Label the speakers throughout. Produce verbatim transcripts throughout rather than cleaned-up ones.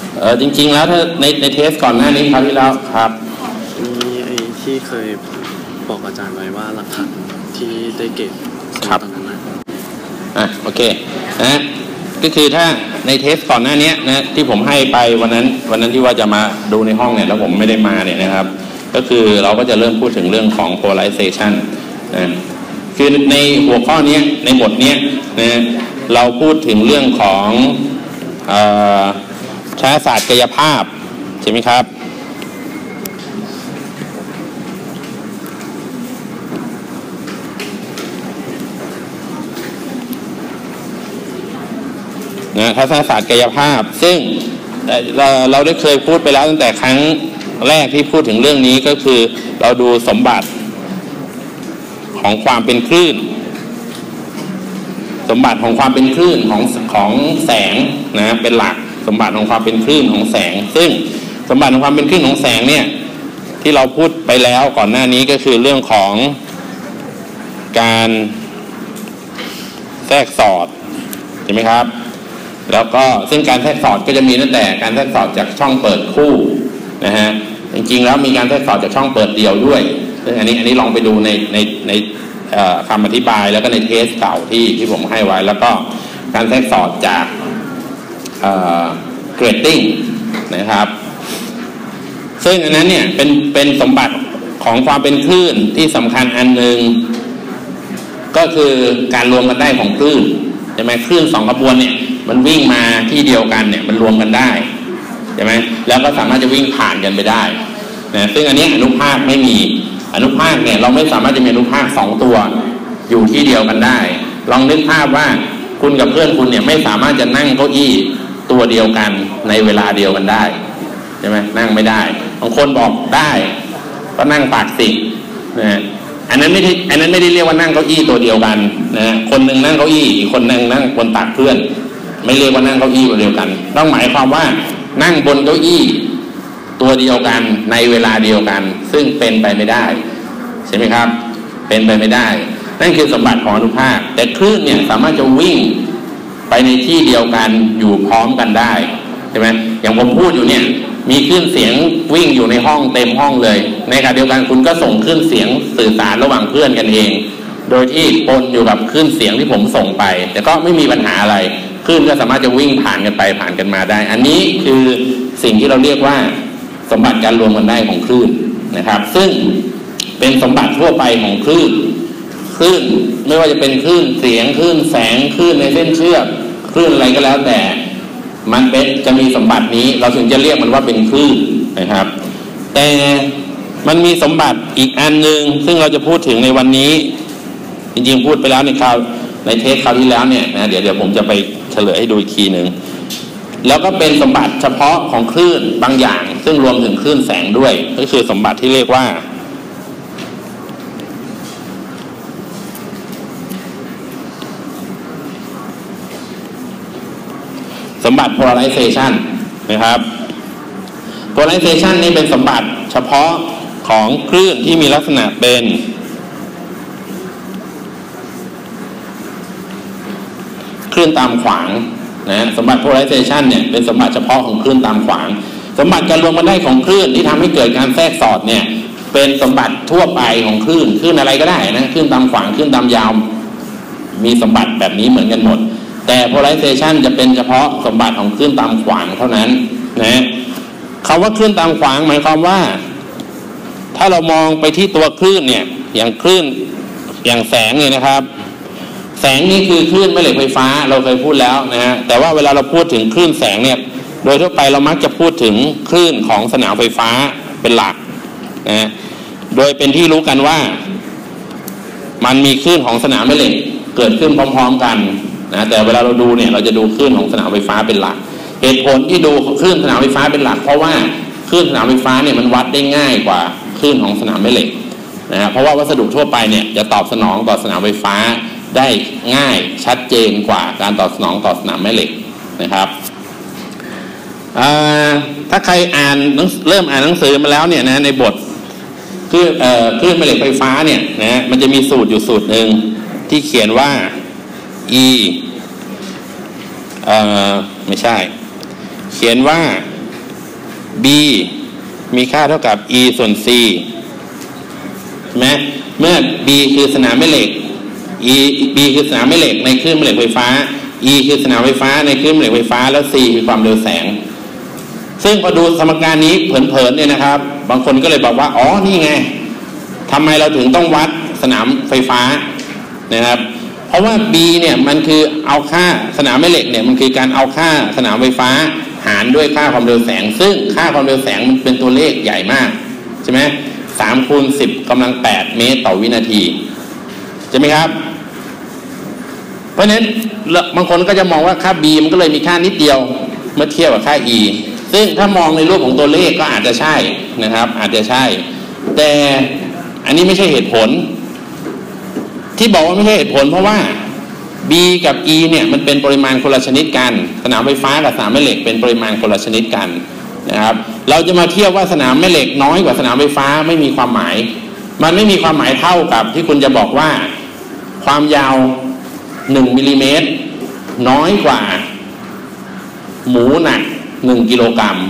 Speaker 1: เออจริงๆแล้วถ้าในในเทสก่อนหน้านี้คราวที่แล้วครับ
Speaker 2: มีไอ้ที่เคยบอกอาจารย์ไว้ว่าหลักฐานที่ได้เก็บตอนนั้นนะ
Speaker 1: อ่ะโอเคนะก็คือถ้าในเทสก่อนหน้านี้นะที่ผมให้ไปวันนั้นวันนั้นที่ว่าจะมาดูในห้องเนี่ยแล้วผมไม่ได้มาเนี่ยนะครับก็คือเราก็จะเริ่มพูดถึงเรื่องของ polarization นะคือในหัวข้อนี้ในบทนี้นะเราพูดถึงเรื่องของเอ่อชาศาสตร์กายภาพใช่ไหมครับนะทัศนศาสตร์กายภาพซึ่งเราเราได้เคยพูดไปแล้วตั้งแต่ครั้งแรกที่พูดถึงเรื่องนี้ก็คือเราดูสมบัติของความเป็นคลื่นสมบัติของความเป็นคลื่นของของแสงนะเป็นหลักสมบัติของความเป็นคลื่นของแสงซึ่งสมบัติของความเป็นคลื่นของแสงเนี่ยที่เราพูดไปแล้วก่อนหน้านี้ก็คือเรื่องของการแทรกสอดใช่ไหมครับแล้วก็ซึ่งการแทรกสอดก็จะมีตั้งแต่การแทรกสอดจากช่องเปิดคู่นะฮะจริงๆแล้วมีการแทรกสอดจากช่องเปิดเดี่ยวด้วยซึ่งอันนี้อันนี้ลองไปดูในในในคำอธิบายแล้วก็ในเทสเก่าที่ที่ผมให้ไว้แล้วก็การแทรกสอดจากเกรดติ้งนะครับซึ่งอันนั้นเนี่ยเป็นเป็นสมบัติของความเป็นคลื่นที่สำคัญอันหนึ่งก็คือการรวมกันได้ของคลื่นใช่ไหมคลื่นสองขบวนเนี่ยมันวิ่งมาที่เดียวกันเนี่ยมันรวมกันได้ใช่ไหมแล้วก็สามารถจะวิ่งผ่านกันไปได้นะซึ่งอันนี้อนุภาคไม่มีอนุภาคเนี่ยเราไม่สามารถจะมีอนุภาคสองตัวอยู่ที่เดียวกันได้ลองนึกภาพว่าคุณกับเพื่อนคุณเนี่ยไม่สามารถจะนั่งเก้าอี้ตัวเดียวกันในเวลาเดียวกันได้ใช่ไหมนั่งไม่ได้บางคนบอกได้ก็นั่งปากสินะอันนั้นไม่ได้อันนั้นไม่ได้เรียกว่านั่งเก้าอี้ตัวเดียวกันนะคนหนึ่งนั่งเก้าอี้อีกคนหนึ่งนั่งบนตักเพื่อนไม่เรียกว่านั่งเก้าอี้ตัวเดียวกันต้องหมายความว่านั่งบนเก้าอี้ตัวเดียวกันในเวลาเดียวกันซึ่งเป็นไปไม่ได้ใช่ไหมครับเป็นไปไม่ได้นั่นคือสมบัติของอนุภาคแต่คลื่นเนี่ยสามารถจะวิ่งไปในที่เดียวกันอยู่พร้อมกันได้ใช่ไหมอย่างผมพูดอยู่เนี่ยมีคลื่นเสียงวิ่งอยู่ในห้องเต็มห้องเลยในขณะเดียวกันคุณก็ส่งคลื่นเสียงสื่อสารระหว่างเพื่อนกันเองโดยที่ปนอยู่กับคลื่นเสียงที่ผมส่งไปแต่ก็ไม่มีปัญหาอะไรคลื่นก็สามารถจะวิ่งผ่านกันไปผ่านกันมาได้อันนี้คือสิ่งที่เราเรียกว่าสมบัติการรวมกันได้ของคลื่นนะครับซึ่งเป็นสมบัติทั่วไปของคลื่นคลื่นไม่ว่าจะเป็นคลื่นเสียงคลื่นแสงคลื่นในเส้นเชือกคลื่นอะไรก็แล้วแต่มันเป็นจะมีสมบัตินี้เราถึงจะเรียกมันว่าเป็นคลื่นนะครับแต่มันมีสมบัติอีกอันนึงซึ่งเราจะพูดถึงในวันนี้จริงๆพูดไปแล้วในคราวในเทปคราวที่แล้วเนี่ยนะเดี๋ยวเดี๋ยวผมจะไปเฉลยให้ดูอีกทีหนึ่งแล้วก็เป็นสมบัติเฉพาะของคลื่นบางอย่างซึ่งรวมถึงคลื่นแสงด้วยก็คือสมบัติที่เรียกว่าสมบัติ polarization นะครับ polarization นี่เป็นสมบัติเฉพาะของคลื่นที่มีลักษณะเป็นคลื่นตามขวางนะสมบัติ polarization เนี่ยเป็นสมบัติเฉพาะของคลื่นตามขวางสมบัติการรวมกันได้ของคลื่นที่ทำให้เกิดการแทรกสอดเนี่ยเป็นสมบัติทั่วไปของคลื่นคลื่นอะไรก็ได้นะคลื่นตามขวางคลื่นตามยาวมีสมบัติแบบนี้เหมือนกันหมดแต่ polarization จะเป็นเฉพาะสมบัติของคลื่นตามขวางเท่านั้นนะคำว่าคลื่นตามขวางหมายความว่าถ้าเรามองไปที่ตัวคลื่นเนี่ยอย่างคลื่นอย่างแสงเนี่ยนะครับแสงนี่คือคลื่นแม่เหล็กไฟฟ้าเราเคยพูดแล้วนะฮะแต่ว่าเวลาเราพูดถึงคลื่นแสงเนี่ยโดยทั่วไปเรามักจะพูดถึงคลื่นของสนามไฟฟ้าเป็นหลักนะโดยเป็นที่รู้กันว่ามันมีคลื่นของสนามแม่เหล็กเกิดขึ้นพร้อมๆกันนะแต่เวลาเราดูเนี่ยเราจะดูคลื่นของสนามไฟฟ้าเป็นหลักเหตุผลที่ดูคลื่นสนามไฟฟ้าเป็นหลักเพราะว่าคลื่นสนามไฟฟ้าเนี่ยมันวัดได้ง่ายกว่าคลื่นของสนามแม่เหล็กนะเพราะว่าวัสดุทั่วไปเนี่ยจะตอบสนองต่อสนามไฟฟ้าได้ง่ายชัดเจนกว่าการตอบสนองต่อสนามแม่เหล็กนะครับถ้าใครอ่านเริ่มอ่านหนังสือมาแล้วเนี่ยนะในบทคลื่นเอ่อคลื่นแม่เหล็กไฟฟ้าเนี่ยนะมันจะมีสูตรอยู่สูตรหนึ่งที่เขียนว่า e เอ่อไม่ใช่เขียนว่า b มีค่าเท่ากับ e ส่วน c ใช่ไหมเมื่อ b คือสนามแม่เหล็ก e b คือสนามแม่เหล็กในคลื่นแม่เหล็กไฟฟ้า e คือสนามไฟฟ้าในคลื่นแม่เหล็กไฟฟ้าแล้ว c คือความเร็วแสงซึ่งพอดูสมการนี้เผินๆเนี่ยนะครับบางคนก็เลยบอกว่าอ๋อนี่ไงทำไมเราถึงต้องวัดสนามไฟฟ้านะครับเพราะว่า b เนี่ยมันคือเอาค่าสนามแม่เหล็กเนี่ยมันคือการเอาค่าสนามไฟฟ้าหารด้วยค่าความเร็วแสงซึ่งค่าความเร็วแสงมันเป็นตัวเลขใหญ่มากใช่ไหมสามคูณสิบกำลังแปดเมตรต่อวินาทีใช่ไหมครับเพราะฉะนั้นบางคนก็จะมองว่าค่า b มันก็เลยมีค่านิดเดียวเมื่อเทียบกับค่า e ซึ่งถ้ามองในรูปของตัวเลขก็อาจจะใช่นะครับอาจจะใช่แต่อันนี้ไม่ใช่เหตุผลที่บอกว่าไม่ใช่เหตุผลเพราะว่า b กับ e เนี่ยมันเป็นปริมาณคนละชนิดกันสนามไฟฟ้ากับสนามแม่เหล็กเป็นปริมาณคนละชนิดกันนะครับเราจะมาเทียบว่าสนามแม่เหล็กน้อยกว่าสนามไฟฟ้าไม่มีความหมายมันไม่มีความหมายเท่ากับที่คุณจะบอกว่าความยาวหนึ่งมิลลิเมตรน้อยกว่าหมูหนักหนึ่งกิโลกรัม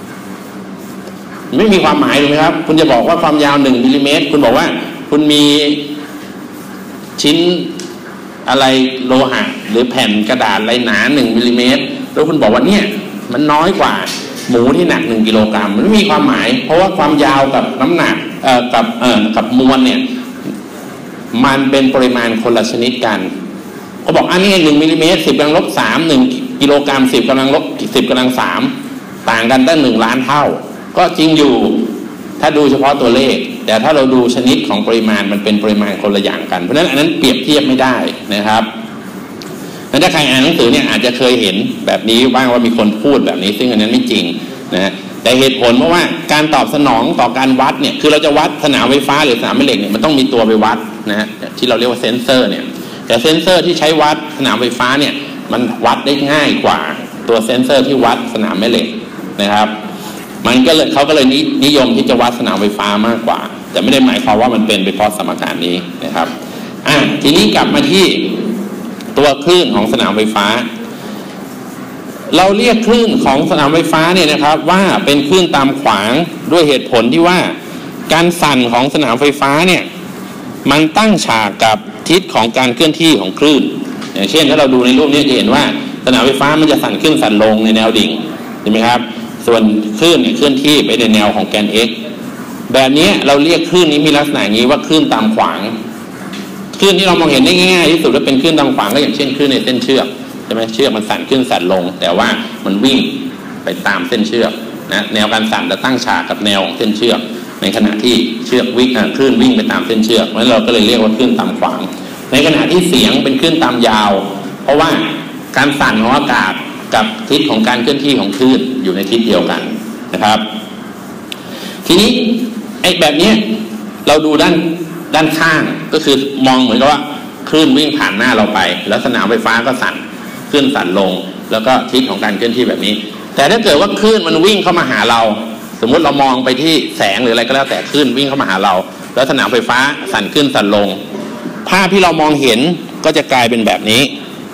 Speaker 1: ไม่มีความหมายถูกไหมครับคุณจะบอกว่าความยาวหนึ่งมิลลิเมตรคุณบอกว่าคุณมีชิ้นอะไรโลหะหรือแผ่นกระดาษอะไรหนาหนึ่งมิลลิเมตรแล้วคุณบอกว่าเนี่ยมันน้อยกว่าหมูที่หนักหนึ่งกิโลกรัมมันไม่มีความหมายเพราะว่าความยาวกับน้ำหนักเอ่อกับเอ่อกับมวลเนี่ยมันเป็นปริมาณคนละชนิดกันเขาบอกอันนี้หนึ่งมิลลิเมตรสิบกำลังลบสามหนึ่งกิโลกรัมสิบกำลังลบสิบกำลังสามต่างกันตั้งหนึ่งล้านเท่าก็จริงอยู่ถ้าดูเฉพาะตัวเลขแต่ถ้าเราดูชนิดของปริมาณมันเป็นปริมาณคนละอย่างกันเพราะฉะนั้นอันนั้นเปรียบเทียบไม่ได้นะครับถ้าใครอ่านหนังสือเนี่ยอาจจะเคยเห็นแบบนี้บ้างว่ามีคนพูดแบบนี้ซึ่งอันนั้นไม่จริงนะแต่เหตุผลเพราะว่าการตอบสนองต่อการวัดเนี่ยคือเราจะวัดสนามไฟฟ้าหรือสนามแม่เหล็กเนี่ยมันต้องมีตัวไปวัดนะฮะที่เราเรียกว่าเซนเซอร์เนี่ยแต่เซนเซอร์ที่ใช้วัดสนามไฟฟ้าเนี่ยมันวัดได้ง่ายกว่าตัวเซนเซอร์ที่วัดสนามแม่เหล็กนะครับมันก็เลยเขาก็เลยนิยมที่จะวัดสนามไฟฟ้ามากกว่าแต่ไม่ได้หมายความว่ามันเป็นไปเพราะสมการนี้นะครับอ่ะทีนี้กลับมาที่ตัวคลื่นของสนามไฟฟ้าเราเรียกคลื่นของสนามไฟฟ้าเนี่ยนะครับว่าเป็นคลื่นตามขวางด้วยเหตุผลที่ว่าการสั่นของสนามไฟฟ้าเนี่ยมันตั้งฉากกับทิศของการเคลื่อนที่ของคลื่นอย่างเช่นถ้าเราดูในรูปนี้จะเห็นว่าสนามไฟฟ้ามันจะสั่นขึ้นสั่นลงในแนวดิ่งเห็นไหมครับส่วนคลื่นเนี่ยเคลื่อนที่ไปในแนวของแกน x แบบนี้เราเรียกคลื่นนี้มีลักษณะอย่างนี้ว่าคลื่นตามขวางคลื่นที่เรามองเห็นได้ง่ายที่สุดว่าเป็นคลื่นตามขวางก็อย่างเช่นคลื่นในเส้นเชือกใช่ไหมเชือกมันสั่นขึ้นสั่นลงแต่ว่ามันวิ่งไปตามเส้นเชือกนะแนวการสั่นจะตั้งฉากกับแนวของเส้นเชือกในขณะที่เชือกวิ่งคลื่นวิ่งไปตามเส้นเชือกเพราะฉะนั้นเราก็เลยเรียกว่าคลื่นตามขวางในขณะที่เสียงเป็นคลื่นตามยาวเพราะว่าการสั่นของอากาศกับทิศของการเคลื่อนที่ของคลื่นอยู่ในทิศเดียวกันนะครับทีนี้ไอ้แบบนี้เราดูด้านด้านข้างก็คือมองเหมือนกับว่าคลื่นวิ่งผ่านหน้าเราไปแล้วสนามไฟฟ้าก็สั่นคลื่นสั่นลงแล้วก็ทิศของการเคลื่อนที่แบบนี้แต่ถ้าเกิดว่าคลื่นมันวิ่งเข้ามาหาเราสมมุติเรามองไปที่แสงหรืออะไรก็แล้วแต่คลื่นวิ่งเข้ามาหาเราแล้วสนามไฟฟ้าสั่นขึ้นสั่นลงภาพที่เรามองเห็นก็จะกลายเป็นแบบนี้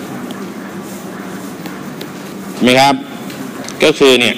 Speaker 1: ไหมครับก็คือเนี่ย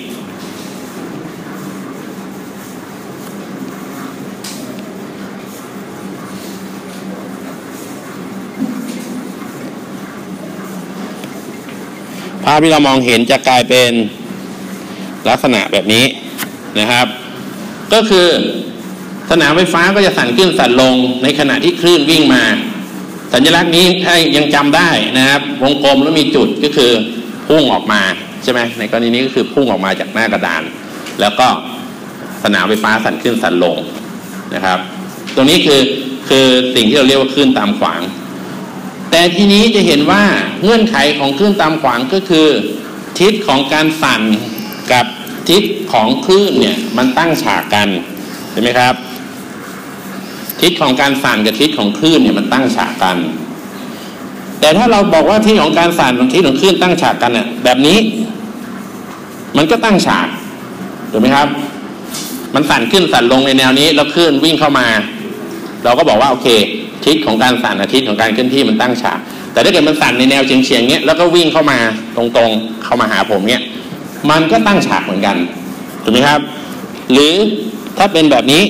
Speaker 1: ภาพที่เรามองเห็นจะกลายเป็นลักษณะแบบนี้นะครับก็คือสนามไฟฟ้าก็จะสั่นขึ้นสั่นลงในขณะที่คลื่นวิ่งมาสัญลักษณ์นี้ถ้ายังจำได้นะครับวงกลมแล้วมีจุดก็คือพุ่งออกมาใช่ไหมในกรณีนี้ก็คือพุ่งออกมาจากหน้ากระดานแล้วก็สนามไฟฟ้าสั่นขึ้นสั่นลงนะครับตรงนี้คือคือสิ่งที่เราเรียกว่าคลื่นตามขวางแต่ทีนี้จะเห็นว่าเงื่อนไขของคลื่นตามขวางก็คือทิศของการสั่นกับทิศของคลื่นเนี่ยมันตั้งฉากกันเห็นไหมครับทิศของการสั่นกับทิศของคลื่นเนี่ยมันตั้งฉากกันแต่ถ้าเราบอกว่าทิศของการสั่นกับทิศของคลื่นตั้งฉากกันเนี่ยแบบนี้มันก็ตั้งฉากถูกไหมครับมันสั่นขึ้นสั่นลงในแนวนี้แล้วคลื่นวิ่งเข้ามาเราก็บอกว่าโอเคทิศของการสั่นกับทิศของการเคลื่อนที่มันตั้งฉากแต่ถ้าเกิดมันสั่นในแนวเฉียงๆเนี้ยแล้วก็วิ่งเข้ามาตรงๆเข้ามาหาผมเนี้ยมันก็ตั้งฉากเหมือนกันถูกไหมครับหรือถ้าเป็นแบบนี้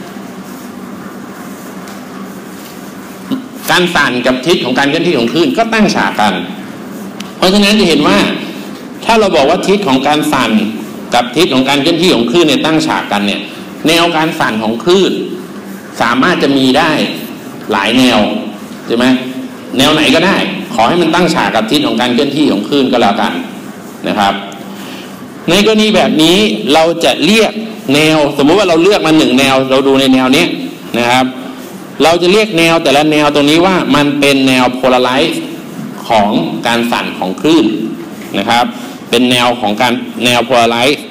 Speaker 1: การสั่นกับทิศของการเคลื่อนที่ของคลื่นก็ตั้งฉากกันเพราะฉะนั้นจะเห็นว่าถ้าเราบอกว่าทิศของการสั่นกับทิศของการเคลื่อนที่ของคลื่นเนี่ยตั้งฉากกันเนี่ยแนวการสั่นของคลื่นสามารถจะมีได้หลายแนวใช่ไหมแนวไหนก็ได้ขอให้มันตั้งฉากกับทิศของการเคลื่อนที่ของคลื่นก็แล้วกันนะครับในกรณีแบบนี้เราจะเรียกแนวสมมุติว่าเราเลือกมาหนึ่งแนวเราดูในแนวนี้นะครับเราจะเรียกแนวแต่ละแนวตรงนี้ว่ามันเป็นแนวโพลาไรซ์ของการสั่นของคลื่นนะครับเป็นแนวของการแนวโพลาไรซ์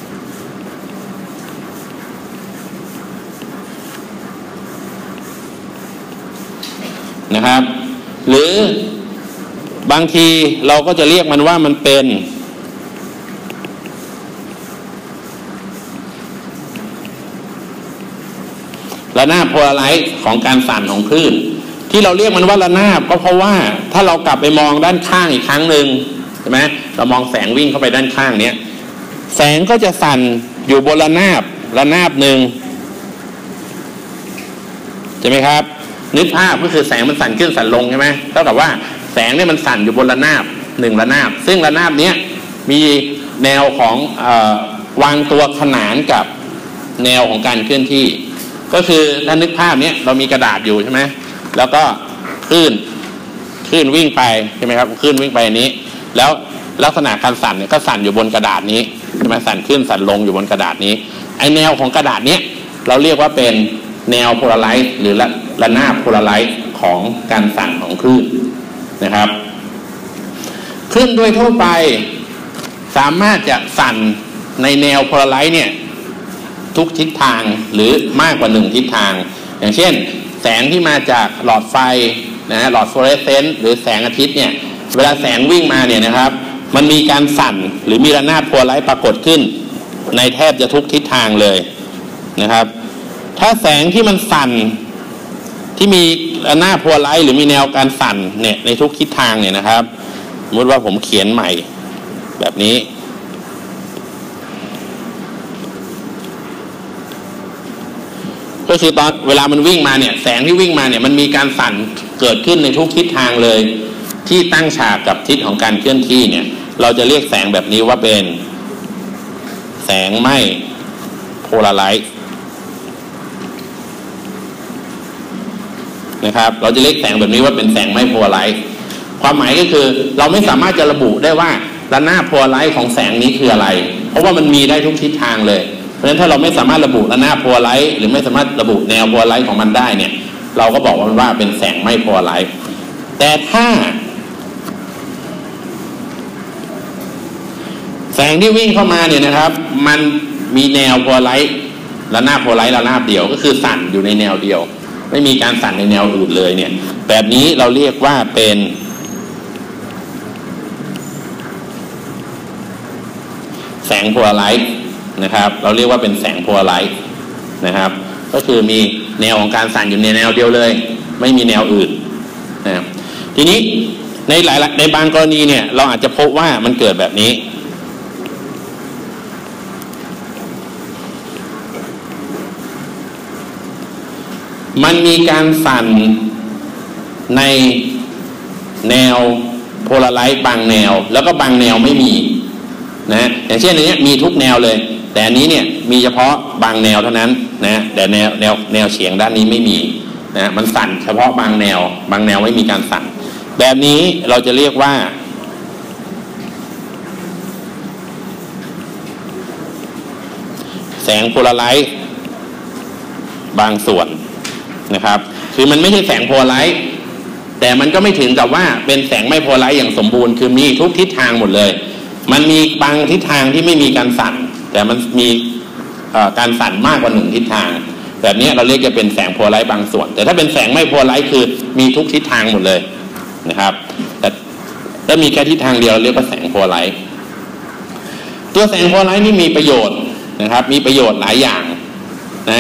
Speaker 1: นะครับหรือบางทีเราก็จะเรียกมันว่ามันเป็นระนาบโพลาไรซ์ของการสั่นของคลื่นที่เราเรียกมันว่าระนาบก็เพราะว่าถ้าเรากลับไปมองด้านข้างอีกครั้งหนึ่งใช่ไหมเรามองแสงวิ่งเข้าไปด้านข้างเนี้ยแสงก็จะสั่นอยู่บนระนาบระนาบหนึ่งใช่ไหมครับนึกภาพก็คือแสงมันสั่นขึ้นสั่นลงใช่ไหมเท่ากับว่าแสงเนี่ยมันสั่นอยู่บนระนาบหนึ่งระนาบซึ่งระนาบเนี้ยมีแนวของเอ่อวางตัวขนานกับแนวของการเคลื่อนที่ก็คือถ้านึกภาพเนี้ยเรามีกระดาษอยู่ใช่ไหมแล้วก็คลื่นคลื่นวิ่งไปใช่ไหมครับคลื่นวิ่งไปอันนี้แล้วลักษณะการสั่นเนี่ยก็สั่นอยู่บนกระดาษนี้ใช่ไหมสั่นขึ้นสั่นลงอยู่บนกระดาษนี้ไอแนวของกระดาษเนี้ยเราเรียกว่าเป็นแนวโพลาไรซ์หรือระระนาบโพลาไรซ์ของการสั่นของคลื่นนะครับคลื่นโดยทั่วไปสามารถจะสั่นในแนวโพลาไรซ์เนี่ยทุกทิศทางหรือมากกว่าหนึ่งทิศทางอย่างเช่นแสงที่มาจากหลอดไฟนะฮะหลอดฟลูออเรสเซนต์หรือแสงอาทิตย์เนี่ยเวลาแสงวิ่งมาเนี่ยนะครับมันมีการสั่นหรือมีระนาบโพลาไรซ์ปรากฏขึ้นในแทบจะทุกทิศทางเลยนะครับถ้าแสงที่มันสั่นที่มีระนาบโพลาไรซ์หรือมีแนวการสั่นเนี่ยในทุกทิศทางเนี่ยนะครับสมมติว่าผมเขียนใหม่แบบนี้ก็คือตอนเวลามันวิ่งมาเนี่ยแสงที่วิ่งมาเนี่ยมันมีการสั่นเกิดขึ้นในทุกทิศทางเลยที่ตั้งฉากกับทิศของการเคลื่อนที่เนี่ยเราจะเรียกแสงแบบนี้ว่าเป็นแสงไม่โพลาไรซ์นะครับเราจะเรียกแสงแบบนี้ว่าเป็นแสงไม่โพลาไรซ์ความหมายก็คือเราไม่สามารถจะระบุได้ว่าระนาบโพลาไรซ์ของแสงนี้คืออะไรเพราะว่ามันมีได้ทุกทิศทางเลยเพราะฉะนั้นถ้าเราไม่สามารถระบุระนาบโพลาไรซ์หรือไม่สามารถระบุแนวโพลาไรซ์ของมันได้เนี่ยเราก็บอกว่ามันว่าเป็นแสงไม่โพลาไรซ์แต่ถ้าแสงที่วิ่งเข้ามาเนี่ยนะครับมันมีแนวโพลาไรซ์ระนาบโพลาไรซ์ระนาบเดียวก็คือสั่นอยู่ในแนวเดียวไม่มีการสั่นในแนวอื่นเลยเนี่ยแบบนี้เราเรียกว่าเป็นแสงโพลาไรซ์นะครับเราเรียกว่าเป็นแสงโพลาไรซ์นะครับก็คือมีแนวของการสั่นอยู่ในแนวเดียวเลยไม่มีแนวอื่นนะครับทีนี้ในหลายในบางกรณีเนี่ยเราอาจจะพบว่ามันเกิดแบบนี้มันมีการสั่นในแนวโพลาไรซ์บางแนวแล้วก็บางแนวไม่มีนะอย่างเช่นอันนี้มีทุกแนวเลยแต่อันนี้เนี่ยมีเฉพาะบางแนวเท่านั้นนะแต่แนวแนวแนวเฉียงด้านนี้ไม่มีนะมันสั่นเฉพาะบางแนวบางแนวไม่มีการสั่นแบบนี้เราจะเรียกว่าแสงโพลาไรซ์บางส่วนนะครับคือมันไม่ใช่แสงโพลาไรซ์แต่มันก็ไม่ถึงกับว่าเป็นแสงไม่โพลาไรซ์อย่างสมบูรณ์คือมีทุกทิศทางหมดเลยมันมีบางทิศทางที่ไม่มีการสั่นแต่มันมีการสั่นมากกว่าหนึ่งทิศทางแบบนี้เราเรียกจะเป็นแสงโพลาไรซ์บางส่วนแต่ถ้าเป็นแสงไม่โพลาไรซ์คือมีทุกทิศทางหมดเลยนะครับแต่ถ้ามีแค่ทิศทางเดียวเรียกว่าแสงโพลาไรซ์ตัวแสงโพลาไรซ์นี่มีประโยชน์นะครับมีประโยชน์หลายอย่างนะ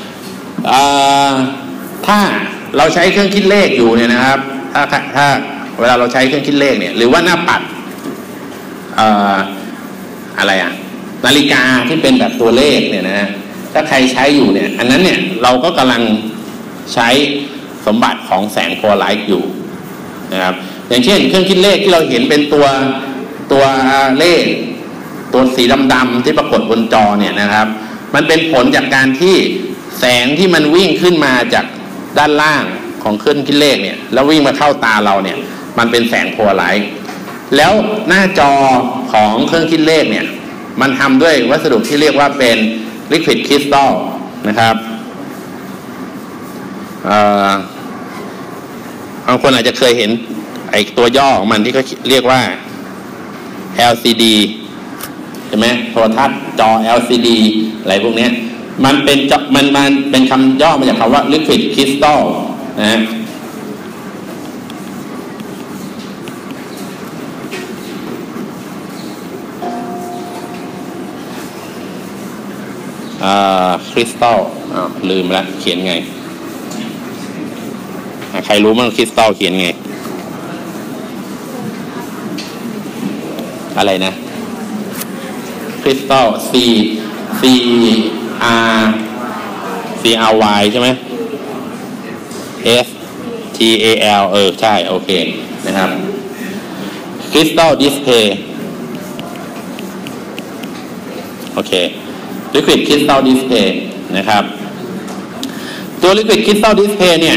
Speaker 1: ถ้าเราใช้เครื่องคิดเลขอยู่เนี่ยนะครับถ้าถ้าเวลาเราใช้เครื่องคิดเลขเนี่ยหรือว่าหน้าปัด เอ่ออะไรอ่ะนาฬิกาที่เป็นแบบตัวเลขเนี่ยนะฮะถ้าใครใช้อยู่เนี่ยอันนั้นเนี่ยเราก็กำลังใช้สมบัติของแสงโพลาไรซ์อยู่นะครับอย่างเช่นเครื่องคิดเลขที่เราเห็นเป็นตัวตัวเลขตัวสีดำๆที่ปรากฏบนจอเนี่ยนะครับมันเป็นผลจากการที่แสงที่มันวิ่งขึ้นมาจากด้านล่างของเครื่องคิดเลขเนี่ยแล้ววิ่งมาเข้าตาเราเนี่ยมันเป็นแสงโพลาไรซ์แล้วหน้าจอของเครื่องคิดเลขเนี่ยมันทำด้วยวัสดุที่เรียกว่าเป็น liquid crystal นะครับบางคนอาจจะเคยเห็นไอ้ตัวย่อของมันที่เขาเรียกว่า แอล ซี ดี ใช่ไหมโทรทัศน์จอ แอล ซี ดี อะไรพวกนี้มันเป็นมันมันเป็นคำย่อมาจากคำว่า liquid crystal นะอ่าคริสตัลอ้าวลืมแล้วเขียนไงใครรู้มั้งคริสตัลเขียนไงอะไรนะคริสตัล C C R C R Y ใช่ไหม S T A L เออใช่โอเคนะครับคริสตัลดิสเพย์โอเคLiquid Crystal Display นะครับตัว Liquid Crystal Display เนี่ย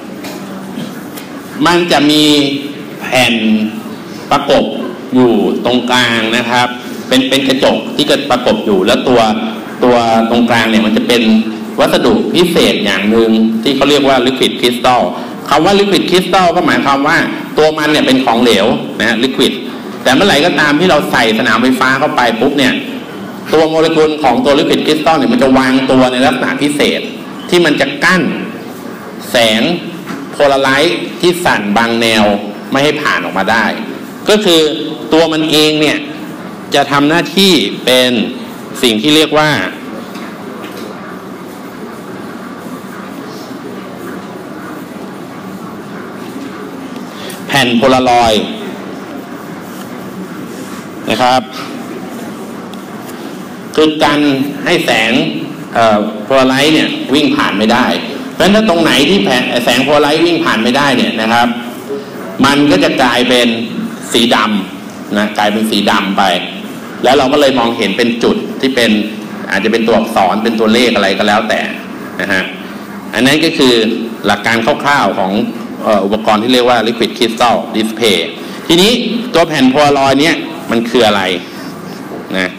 Speaker 1: มันจะมีแผ่นประกบอยู่ตรงกลางนะครับเป็นเป็นกระจกที่จะประกบอยู่แล้วตัวตัวตรงกลางเนี่ยมันจะเป็นวัสดุพิเศษอย่างหนึ่งที่เขาเรียกว่า Liquid Crystal คำว่า Liquid Crystal ก็หมายความว่าตัวมันเนี่ยเป็นของเหลวนะ Liquid แต่เมื่อไหร่ก็ตามที่เราใส่สนามไฟฟ้าเข้าไปปุ๊บเนี่ยตัวโมเลกุลของตัวลิควิดคริสตัลเนี่ยมันจะวางตัวในลักษณะพิเศษที่มันจะกั้นแสงโพลาไรซ์ที่สั่นบางแนวไม่ให้ผ่านออกมาได้ก็คือตัวมันเองเนี่ยจะทำหน้าที่เป็นสิ่งที่เรียกว่าแผ่นโพลารอยด์นะครับคือการให้แสงโพลาไรซ์เนี่ยวิ่งผ่านไม่ได้เพราะฉะนั้นถ้าตรงไหนที่แสงโพลาไรซ์วิ่งผ่านไม่ได้เนี่ยนะครับมันก็จะกลายเป็นสีดำนะกลายเป็นสีดำไปแล้วเราก็เลยมองเห็นเป็นจุดที่เป็นอาจจะเป็นตัวอักษรเป็นตัวเลขอะไรก็แล้วแต่นะฮะอันนั้นก็คือหลักการคร่าวๆของอุปกรณ์ที่เรียกว่า Liquid Crystal Display ทีนี้ตัวแผ่นโพลารอยด์เนี่ยมันคืออะไรนะ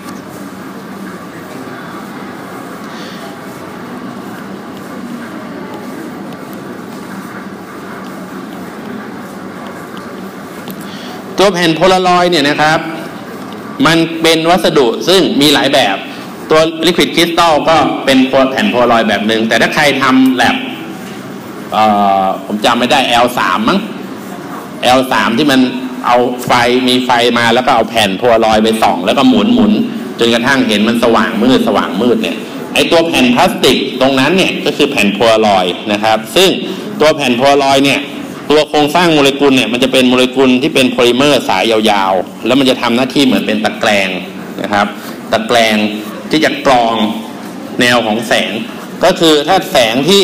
Speaker 1: ตัวแผ่นโพลารอยด์เนี่ยนะครับมันเป็นวัสดุซึ่งมีหลายแบบตัว Liquid Crystal ก็เป็นแผ่นโพลารอยด์แบบหนึ่งแต่ถ้าใครทำแลบผมจำไม่ได้ แอล สาม มั้ง แอล สาม ที่มันเอาไฟมีไฟมาแล้วก็เอาแผ่นโพลารอยด์ไปส่องแล้วก็หมุนหมุนจนกระทั่งเห็นมันสว่างมืดสว่างมืดเนี่ยไอตัวแผ่นพลาสติกตรงนั้นเนี่ยก็คือแผ่นโพลารอยด์นะครับซึ่งตัวแผ่นโพลารอยด์เนี่ยตัวโครงสร้างโมเลกุลเนี่ยมันจะเป็นโมเลกุลที่เป็นโพลิเมอร์สายยาวๆแล้วมันจะทำหน้าที่เหมือนเป็นตะแกรงนะครับตะแกรงที่จะกรองแนวของแสงก็คือถ้าแสงที่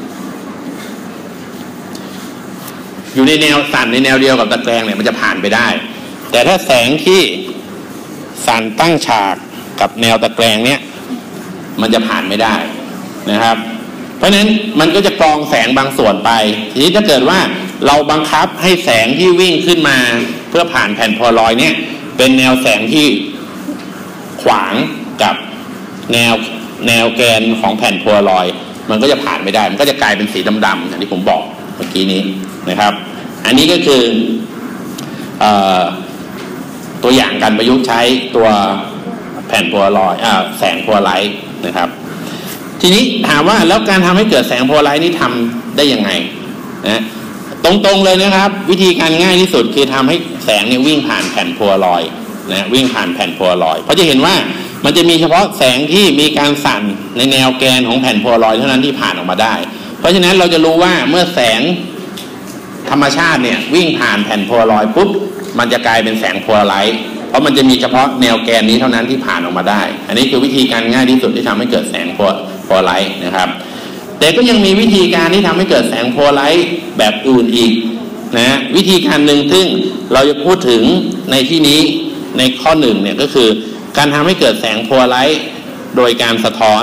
Speaker 1: อยู่ในแนวสั่นในแนวเดียวกับตะแกรงเนี่ยมันจะผ่านไปได้แต่ถ้าแสงที่สั่นตั้งฉากกับแนวตะแกรงเนี่ยมันจะผ่านไม่ได้นะครับเพราะฉะนั้นมันก็จะกรองแสงบางส่วนไปทีนี้ถ้าเกิดว่าเราบังคับให้แสงที่วิ่งขึ้นมาเพื่อผ่านแผ่นโพลารอยด์เนี่ยเป็นแนวแสงที่ขวางกับแนวแนวแกนของแผ่นโพลารอยด์มันก็จะผ่านไม่ได้มันก็จะกลายเป็นสีดำๆอย่างที่ผมบอกเมื่อกี้นี้นะครับอันนี้ก็คือเอ่อตัวอย่างการประยุกต์ใช้ตัวแผ่นโพลารอยด์แสงโพลาไรซ์นะครับทีนี้ถามว่าแล้วการทำให้เกิดแสงโพลาไรซ์นี่ทำได้ยังไงนะตรงๆเลยนะครับวิธีการง่ายที่สุดคือทำให้แสงเนี่ยวิ่งผ่านแผ่นโพลารอยด์นะวิ่งผ่านแผ่นโพลารอยด์เพราะจะเห็นว่ามันจะมีเฉพาะแสงที่มีการสั่นในแนวแกนของแผ่นโพลารอยด์เท่านั้นที่ผ่านออกมาได้เพราะฉะนั้นเราจะรู้ว่าเมื่อแสงธรรมชาติเนี่ยวิ่งผ่านแผ่นโพลารอยด์ปุ๊บมันจะกลายเป็นแสงโพลาไรซ์เพราะมันจะมีเฉพาะแนวแกนนี้เท่านั้นที่ผ่านออกมาได้อันนี้คือวิธีการง่ายที่สุดที่ทำให้เกิดแสงโพลาไรต์นะครับแต่ก็ยังมีวิธีการที่ทำให้เกิดแสงโพลาไรต์แบบอื่นอีกนะวิธีการหนึ่งซึ่งเราจะพูดถึงในที่นี้ในข้อหนึ่งเนี่ยก็คือการทำให้เกิดแสงโพลาไรต์โดยการสะท้อน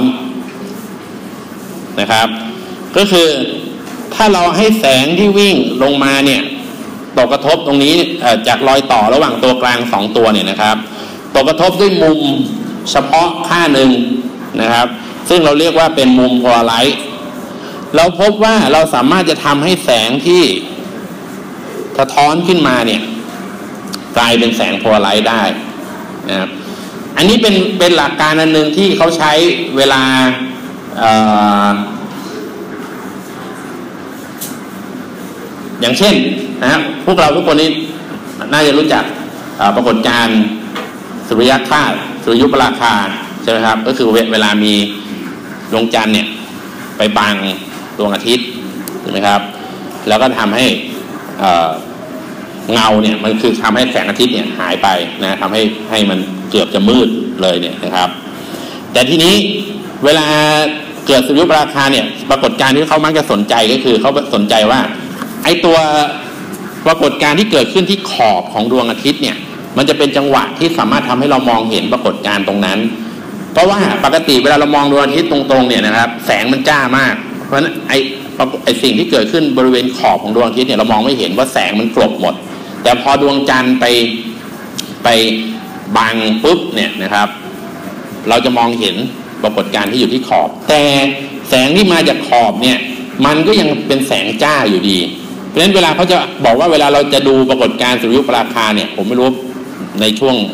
Speaker 1: นะครับก็คือถ้าเราให้แสงที่วิ่งลงมาเนี่ยตกกระทบตรงนี้จากรอยต่อระหว่างตัวกลางสองตัวเนี่ยนะครับตกกระทบด้วยมุมเฉพาะค่าหนึ่งนะครับซึ่งเราเรียกว่าเป็นมุมโพลาไรต์เราพบว่าเราสามารถจะทำให้แสงที่สะท้อนขึ้นมาเนี่ยกลายเป็นแสงโพลาไรต์ได้นะครับอันนี้เป็นเป็นหลักการอันหนึ่งที่เขาใช้เวลาอย่างเช่นนะครับพวกเราทุกคนนี้น่าจะรู้จักปรากฏการณ์สุริยคราสสุริยุปราคาใช่ไหมครับก็คือเวลามีดวงจันทร์เนี่ยไปบังดวงอาทิตย์ใช่ไหมครับแล้วก็ทำให้เงาเนี่ยมันคือทำให้แสงอาทิตย์เนี่ยหายไปนะทำให้ให้มันเกือบจะมืดเลยเนี่ยนะครับแต่ทีนี้เวลาเกิดสุริยุปราคาเนี่ยปรากฏการณ์ที่เขามักจะสนใจก็คือเขาสนใจว่าไอตัวปรากฏการณ์ที่เกิดขึ้นที่ขอบของดวงอาทิตย์เนี่ยมันจะเป็นจังหวะที่สามารถทำให้เรามองเห็นปรากฏการณ์ตรงนั้นเพราะว่าปกติเวลาเรามองดวงอาทิตย์ตรงๆเนี่ยนะครับแสงมันจ้ามากเพราะฉะนั้นไอไอสิ่งที่เกิดขึ้นบริเวณขอบของดวงอาทิตย์เนี่ยเรามองไม่เห็นว่าแสงมันกลบหมดแต่พอดวงจันทร์ไปไปบังปุ๊บเนี่ยนะครับเราจะมองเห็นปรากฏการณ์ที่อยู่ที่ขอบแต่แสงที่มาจากขอบเนี่ยมันก็ยังเป็นแสงจ้าอยู่ดีเพราะฉะนั้นเวลาเขาจะบอกว่าเวลาเราจะดูปรากฏการณ์สุริยุปราคาเนี่ยผมไม่รู้ในช่วง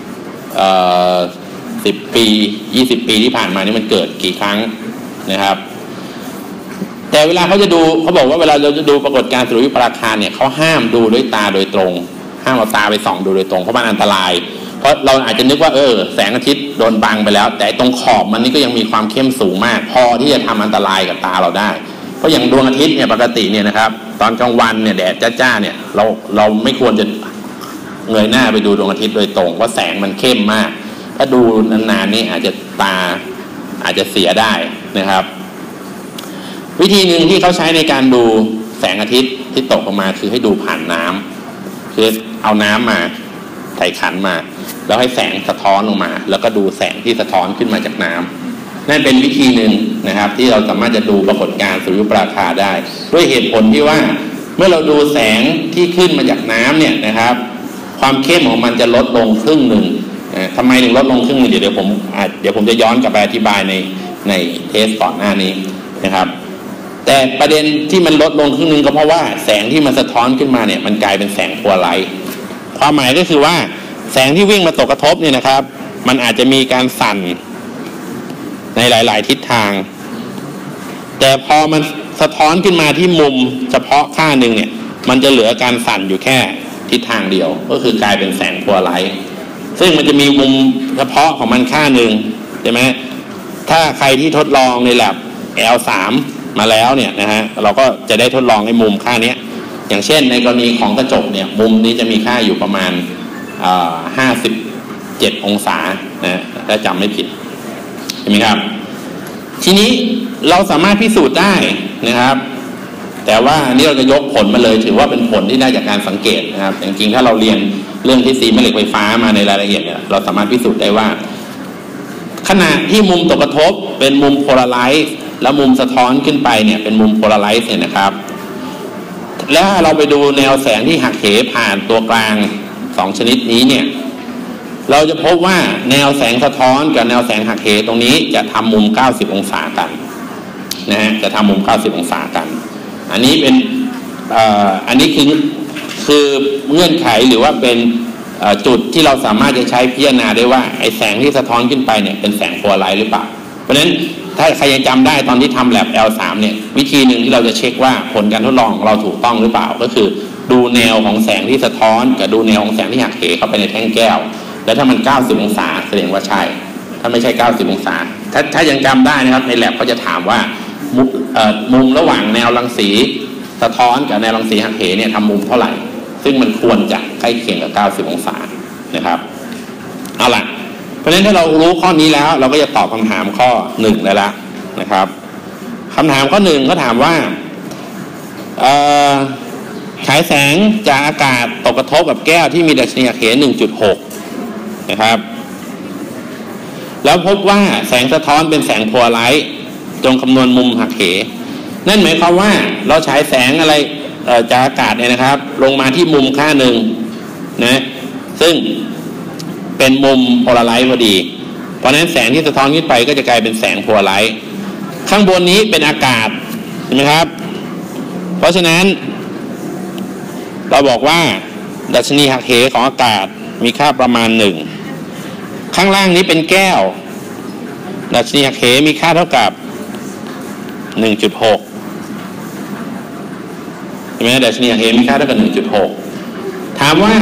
Speaker 1: สิบปียี่สิบปีที่ผ่านมานี่มันเกิดกี่ครั้งนะครับแต่เวลาเขาจะดูเขาบอกว่าเวลาเราจะดูปรากฏการณ์สุริยุปราคาเนี่ยเขาห้ามดูด้วยตาโดยตรงห้ามเอาตาไปส่องดูโดยตรงเพราะมันอันตรายเพราะเราอาจจะนึกว่าเออแสงอาทิตย์โดนบังไปแล้วแต่ตรงขอบมันนี่ก็ยังมีความเข้มสูงมากพอที่จะทำอันตรายกับตาเราได้เพราะอย่างดวงอาทิตย์เนี่ยปกติเนี่ยนะครับตอนกลางวันเนี่ยแดดจ้าๆเนี่ยเราเราไม่ควรจะเงยหน้าไปดูดวงอาทิตย์โดยตรงเพราะแสงมันเข้มมากถ้าดูนานๆนี่อาจจะตาอาจจะเสียได้นะครับวิธีหนึ่งที่เขาใช้ในการดูแสงอาทิตย์ที่ตกออกมาคือให้ดูผ่านน้ำคือเอาน้ำมาใส่ขันมาแล้วให้แสงสะท้อนลงมาแล้วก็ดูแสงที่สะท้อนขึ้นมาจากน้ำนั่นเป็นวิธีหนึ่งนะครับที่เราสามารถจะดูปรากฏการณ์สุริยุปราคาได้ด้วยเหตุผลที่ว่าเมื่อเราดูแสงที่ขึ้นมาจากน้ำเนี่ยนะครับความเข้มของมันจะลดลงครึ่งหนึ่งนะทำไมถึงลดลงครึ่งหนึ่งเดี๋ยวผมเดี๋ยวผมจะย้อนกลับไปอธิบายในในเทสก่อนหน้านี้นะครับแต่ประเด็นที่มันลดลงครึ่งหนึ่งก็เพราะว่าแสงที่มันสะท้อนขึ้นมาเนี่ยมันกลายเป็นแสงโพลาไรต์ความหมายก็คือว่าแสงที่วิ่งมาตกกระทบเนี่ยนะครับมันอาจจะมีการสั่นในหลายๆทิศทางแต่พอมันสะท้อนขึ้นมาที่มุมเฉพาะค่าหนึ่งเนี่ยมันจะเหลือการสั่นอยู่แค่ทิศทางเดียวก็คือกลายเป็นแสงโพลาไรต์ซึ่งมันจะมีมุมเฉพาะของมันค่าหนึ่งใช่ไหมถ้าใครที่ทดลองใน lab แอล สาม มาแล้วเนี่ยนะฮะเราก็จะได้ทดลองในมุมค่านี้อย่างเช่นในกรณีของกระจกเนี่ยมุมนี้จะมีค่าอยู่ประมาณห้าสิบเจ็ดองศานะถ้าจำไม่ผิดใช่ไหมครับทีนี้เราสามารถพิสูจน์ได้นะครับแต่ว่าอันนี้เราจะยกผลมาเลยถือว่าเป็นผลที่ได้จากการสังเกตนะครับจริงๆถ้าเราเรียนเรื่องทฤษฎีแม่เหล็กไฟฟ้ามาในรายละเอียดเนี่ยเราสามารถพิสูจน์ได้ว่าขณะที่มุมตกกระทบเป็นมุมโพลาไรซ์แล้วมุมสะท้อนขึ้นไปเนี่ยเป็นมุมโพลาไรซ์เนี่ยนะครับแล้วเราไปดูแนวแสงที่หักเหผ่านตัวกลางสองชนิดนี้เนี่ยเราจะพบว่าแนวแสงสะท้อนกับแนวแสงหักเหตรงนี้จะทำมุมเก้าสิบองศากันนะฮะจะทำมุมเก้าสิบองศากันอันนี้เป็นอ่าอันนี้คือคือเงื่อนไขหรือว่าเป็นจุดที่เราสามารถจะใช้พิจารณาได้ว่าไอ้แสงที่สะท้อนขึ้นไปเนี่ยเป็นแสงโพลาไรซ์หรือเปล่าเพราะฉะนั้นถ้าใครยังจำได้ตอนที่ทำ lab แอล สาม เนี่ยวิธีหนึ่งที่เราจะเช็คว่าผลการทดลองของเราถูกต้องหรือเปล่าก็คือดูแนวของแสงที่สะท้อนกับดูแนวของแสงที่หักเหเข้าไปในแท่งแก้วแล้วถ้ามันเก้าสิบองศาแสดงว่าใช่ถ้าไม่ใช่เก้าสิบองศาถ้าถ้ายังจำได้นะครับใน lab เขาจะถามว่ามุมระหว่างแนวรังสีสะท้อนกับแนวรังสีหักเหเนี่ยทำมุมเท่าไหร่ซึ่งมันควรจะใกล้เคียงกับเก้าสิบองศานะครับเอาล่ะเพราะฉะนั้นถ้าเรารู้ข้อนี้แล้วเราก็จะตอบคำถามข้อหนึ่งได้ละนะครับคำถามข้อหนึ่งก็ถามว่าฉายแสงจากอากาศตกกระทบกับแก้วที่มีดัชนีหักเห หนึ่งจุดหก นะครับแล้วพบว่าแสงสะท้อนเป็นแสงโพลาไรต์จงคำนวณมุมหักเหนั่นหมายความว่าเราฉายแสงอะไรจากอากาศเนี่ยนะครับลงมาที่มุมค่าหนึ่งนะซึ่งเป็นมุมโพลาไรต์พอดีเพราะนั้นแสงที่สะท้อนขึ้นไปก็จะกลายเป็นแสงโพลาไรต์ข้างบนนี้เป็นอากาศใช่ไหมครับเพราะฉะนั้นเราบอกว่าดัชนีหักเหของอากาศมีค่าประมาณหนึ่งข้างล่างนี้เป็นแก้วดัชนีหักเหมีค่าเท่ากับ หนึ่งจุดหก ใช่ไหมดัชนีหักเหมีค่าเท่ากับ หนึ่งจุดหก ถามว่า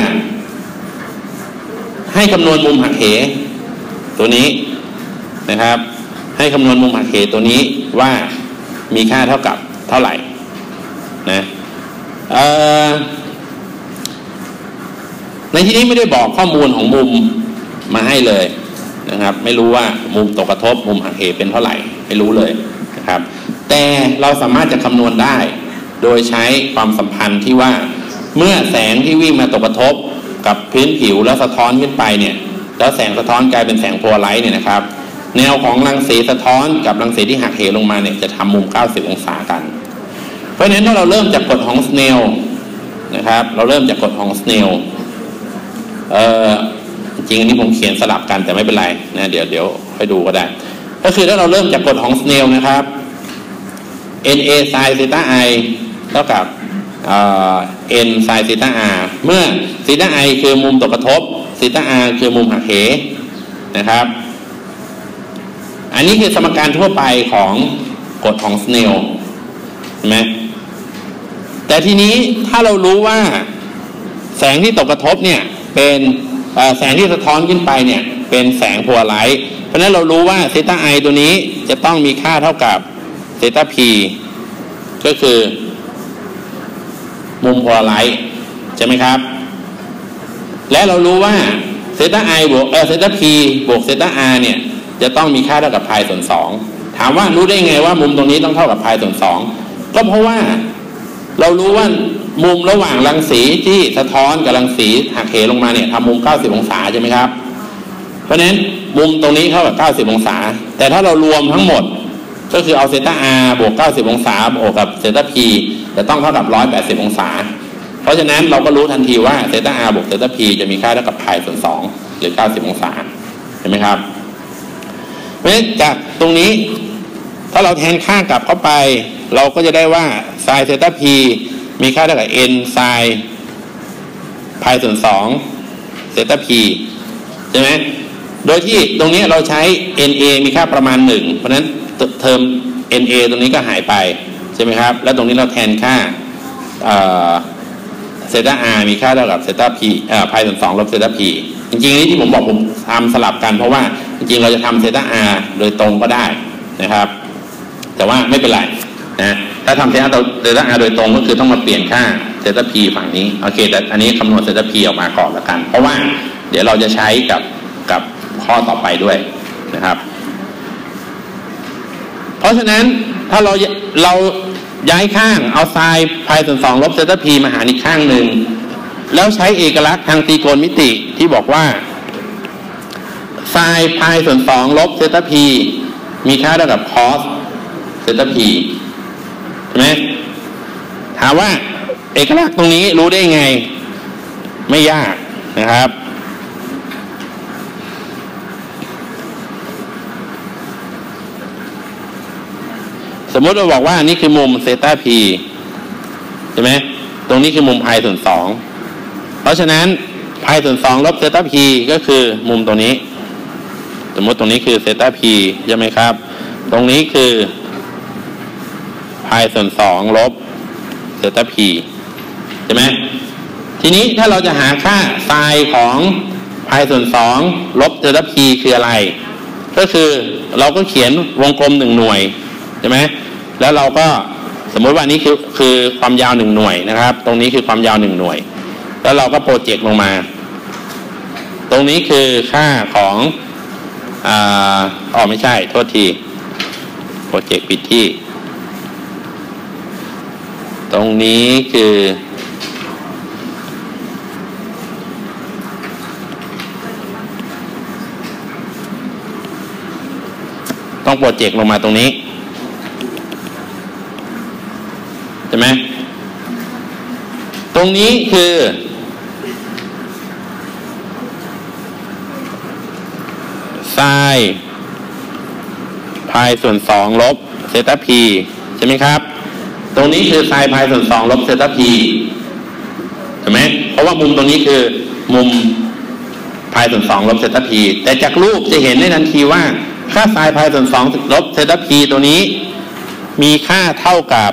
Speaker 1: ให้คำนวณมุมหักเหตัวนี้นะครับให้คำนวณมุมหักเหตัวนี้ว่ามีค่าเท่ากับเท่าไหร่นะเอ่อในที่นี้ไม่ได้บอกข้อมูลของมุมมาให้เลยนะครับไม่รู้ว่ามุมตกกระทบมุมหักเหเป็นเท่าไหร่ไม่รู้เลยนะครับแต่เราสามารถจะคำนวณได้โดยใช้ความสัมพันธ์ที่ว่าเมื่อแสงที่วิ่งมาตกกระทบกับพื้นผิวแล้วสะท้อนขึ้นไปเนี่ยแล้วแสงสะท้อนกลายเป็นแสงโพลาไรต์เนี่ยนะครับแนวของรังสีสะท้อนกับรังสีที่หักเหลงมาเนี่ยจะทำมุมเก้าสิบองศากันเพราะฉะนั้นถ้าเราเริ่มจากกฎของสเนลนะครับเราเริ่มจากกฎของสเนลเอ่อจริงอันนี้ผมเขียนสลับกันแต่ไม่เป็นไรนะเดี๋ยวเดี๋ยวไปดูก็ได้ก็คือถ้าเราเริ่มจากกฎของสเนลนะครับ n a sin theta i เท่ากับn sin theta r เมื่อ theta i คือมุมตกกระทบ theta r คือมุมหักเหนะครับอันนี้คือสมการทั่วไปของกฎของสเนลเห็นไหมแต่ทีนี้ถ้าเรารู้ว่าแสงที่ตกกระทบเนี่ยเป็นแสงที่สะท้อนขึ้นไปเนี่ยเป็นแสงโพลาไรต์เพราะฉะนั้นเรารู้ว่า theta i ตัวนี้จะต้องมีค่าเท่ากับ theta p ก็คือมุมโพลาไรต์ใช่ไหมครับและเรารู้ว่า theta i บวกเอ่อ theta p บวก theta r เนี่ยจะต้องมีค่าเท่ากับ pi ส่วนสองถามว่ารู้ได้ไงว่ามุมตรงนี้ต้องเท่ากับ pi ส่วนสองก็เพราะว่าเรารู้ว่ามุมระหว่างรังสีที่สะท้อนกับรังสีหักเหลงมาเนี่ยทำมุมเก้าสิบองศาใช่ไหมครับเพราะฉะนั้นมุมตรงนี้เท่ากับเก้าสิบองศาแต่ถ้าเรารวมทั้งหมดก็คือเอาเซต้า r บวกเก้าสิบองศาบวกกับเซต้า p จะต้องเท่ากับหนึ่งร้อยแปดสิบองศาเพราะฉะนั้นเราก็รู้ทันทีว่าเซต้า r บวกเซต้า p จะมีค่าเท่ากับ pi ส่วนสองหรือเก้าสิบองศาเห็นไหมครับเพราะฉะนั้นจากตรงนี้ถ้าเราแทนค่ากลับเข้าไปเราก็จะได้ว่า sin เซต้า p มีค่าเท่ากับ n sin pi ส่วนสองเซต้า p ใช่ไหมโดยที่ตรงนี้เราใช้ na มีค่าประมาณหนึ่งเพราะฉะนั้นเทอม na ตรงนี้ก็หายไปใช่ไหมครับแล้วตรงนี้เราแทนค่าเซต้า r มีค่าเท่ากับเซต้า p เอ่อ pi ส่วนสองลบเซต้า p จริงๆนี่ที่ผมบอกผมทำสลับกันเพราะว่าจริงๆเราจะทำเซต้า r โดยตรงก็ได้นะครับแต่ว่าไม่เป็นไรนะถ้าทำเซต้าเซต้า r โดยตรงก็คือต้องมาเปลี่ยนค่าเซต้า p ฝั่งนี้โอเคแต่อันนี้คำนวณเซต้า p ออกมาก่อนละกันเพราะว่าเดี๋ยวเราจะใช้กับกับข้อต่อไปด้วยนะครับเพราะฉะนั้นถ้าเราเราย้ายข้างเอาไซน์พายส่วนสองลบเซต้า p มาหารอีกข้างหนึ่งแล้วใช้เอกลักษณ์ทางตรีโกณมิติที่บอกว่าไซน์พายส่วนสองลบเซต้า p มีค่าเท่ากับ cos เซต้า p ใช่ไหมถามว่าเอกลักษณ์ตรงนี้รู้ได้ไงไม่ยากนะครับสมมติเราบอกว่านี่คือมุมเซต้า p ใช่ไหมตรงนี้คือมุม pi ส่วนสองเพราะฉะนั้น pi ส่วนสองลบเซต้า p ก็คือมุมตรงนี้สมมติตรงนี้คือเซต้า p ใช่ไหมครับตรงนี้คือ pi ส่วนสองลบเซต้า p ใช่ไหมทีนี้ถ้าเราจะหาค่าไซน์ของ pi ส่วนสองลบเซต้า p คืออะไรก็คือเราก็เขียนวงกลมหนึ่งหน่วยใช่ไหมแล้วเราก็สมมติว่านี้คือคือความยาวหนึ่งหน่วยนะครับตรงนี้คือความยาวหนึ่งหน่วยแล้วเราก็โปรเจกต์ลงมาตรงนี้คือค่าของอ่าอ๋อไม่ใช่โทษทีโปรเจกต์ปิดที่ตรงนี้คือต้องโปรเจกต์ลงมาตรงนี้ใช่ไหมตรงนี้คือไซน์พายส่วนสองลบเซตาพีใช่ไหมครับตรงนี้คือไซน์พายส่วนสองลบเซตาพีใช่ไหมเพราะว่ามุมตรงนี้คือมุมพายส่วนสองลบเซตาพีแต่จากรูปจะเห็นได้ทันทีว่าค่าไซน์พายส่วนสองลบเซตาพีตัวนี้มีค่าเท่ากับ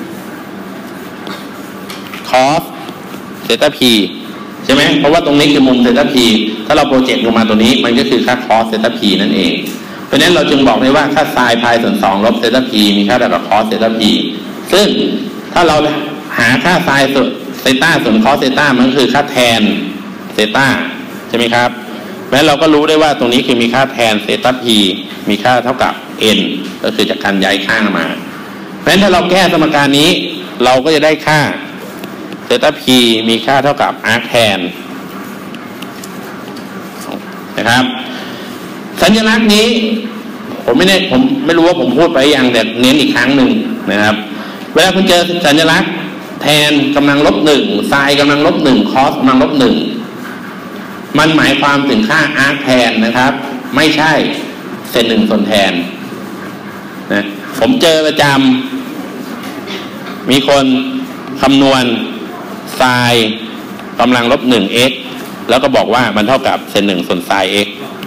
Speaker 1: คอสเซตาพีใช่ไหมเพราะว่าตรงนี้คือมุมเซตาพีถ้าเราโปรเจกต์ลงมาตัวนี้มันก็คือค่าคอสเซตาพีนั่นเองเพราะฉะนั้นเราจึงบอกได้ว่าค่าไซน์พายส่วนสองลบเซตาพีมีค่าเท่ากับคอสเซตาพีซึ่งถ้าเราหาค่าไซน์ส่วนเซต้าส่วนคอสเซต้ามันก็คือค่าแทนเซต้าใช่ไหมครับแม้เราก็รู้ได้ว่าตรงนี้คือมีค่าแทนเซตาพีมีค่าเท่ากับ n ก็คือจากการย้ายข้างมาเพราะฉะนั้นถ้าเราแก้สมการนี้เราก็จะได้ค่าเซตาพีมีค่าเท่ากับ arc tan นะครับสัญลักษณ์นี้ผมไม่ได้ผมไม่รู้ว่าผมพูดไปยังแต่เน้นอีกครั้งหนึ่งนะครับเวลาคุณเจอสัญลักษณ์แทนกำลังลบหนึ่งไซน์กำลังลบหนึ่งคอสกำลังลบหนึ่งมันหมายความถึงค่า arc tan นะครับไม่ใช่เศษหนึ่งส่วนแทนนะผมเจอประจำมีคนคำนวณไซน์กำลังลบหนึ่ง x แล้วก็บอกว่ามันเท่ากับเศษหนึ่งส่วนไซน์ x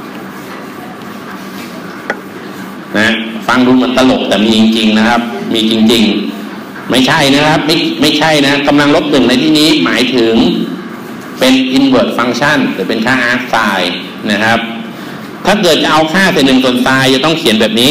Speaker 1: นะฟังดูมันตลกแต่มีจริงๆนะครับมีจริงๆไม่ใช่นะครับไม่ไม่ใช่นะกำลังลบหนึ่งในที่นี้หมายถึงเป็น inverse function หรือเป็นค่า arc sin นะครับถ้าเกิดจะเอาค่าเศษหนึ่งส่วนไซน์จะต้องเขียนแบบนี้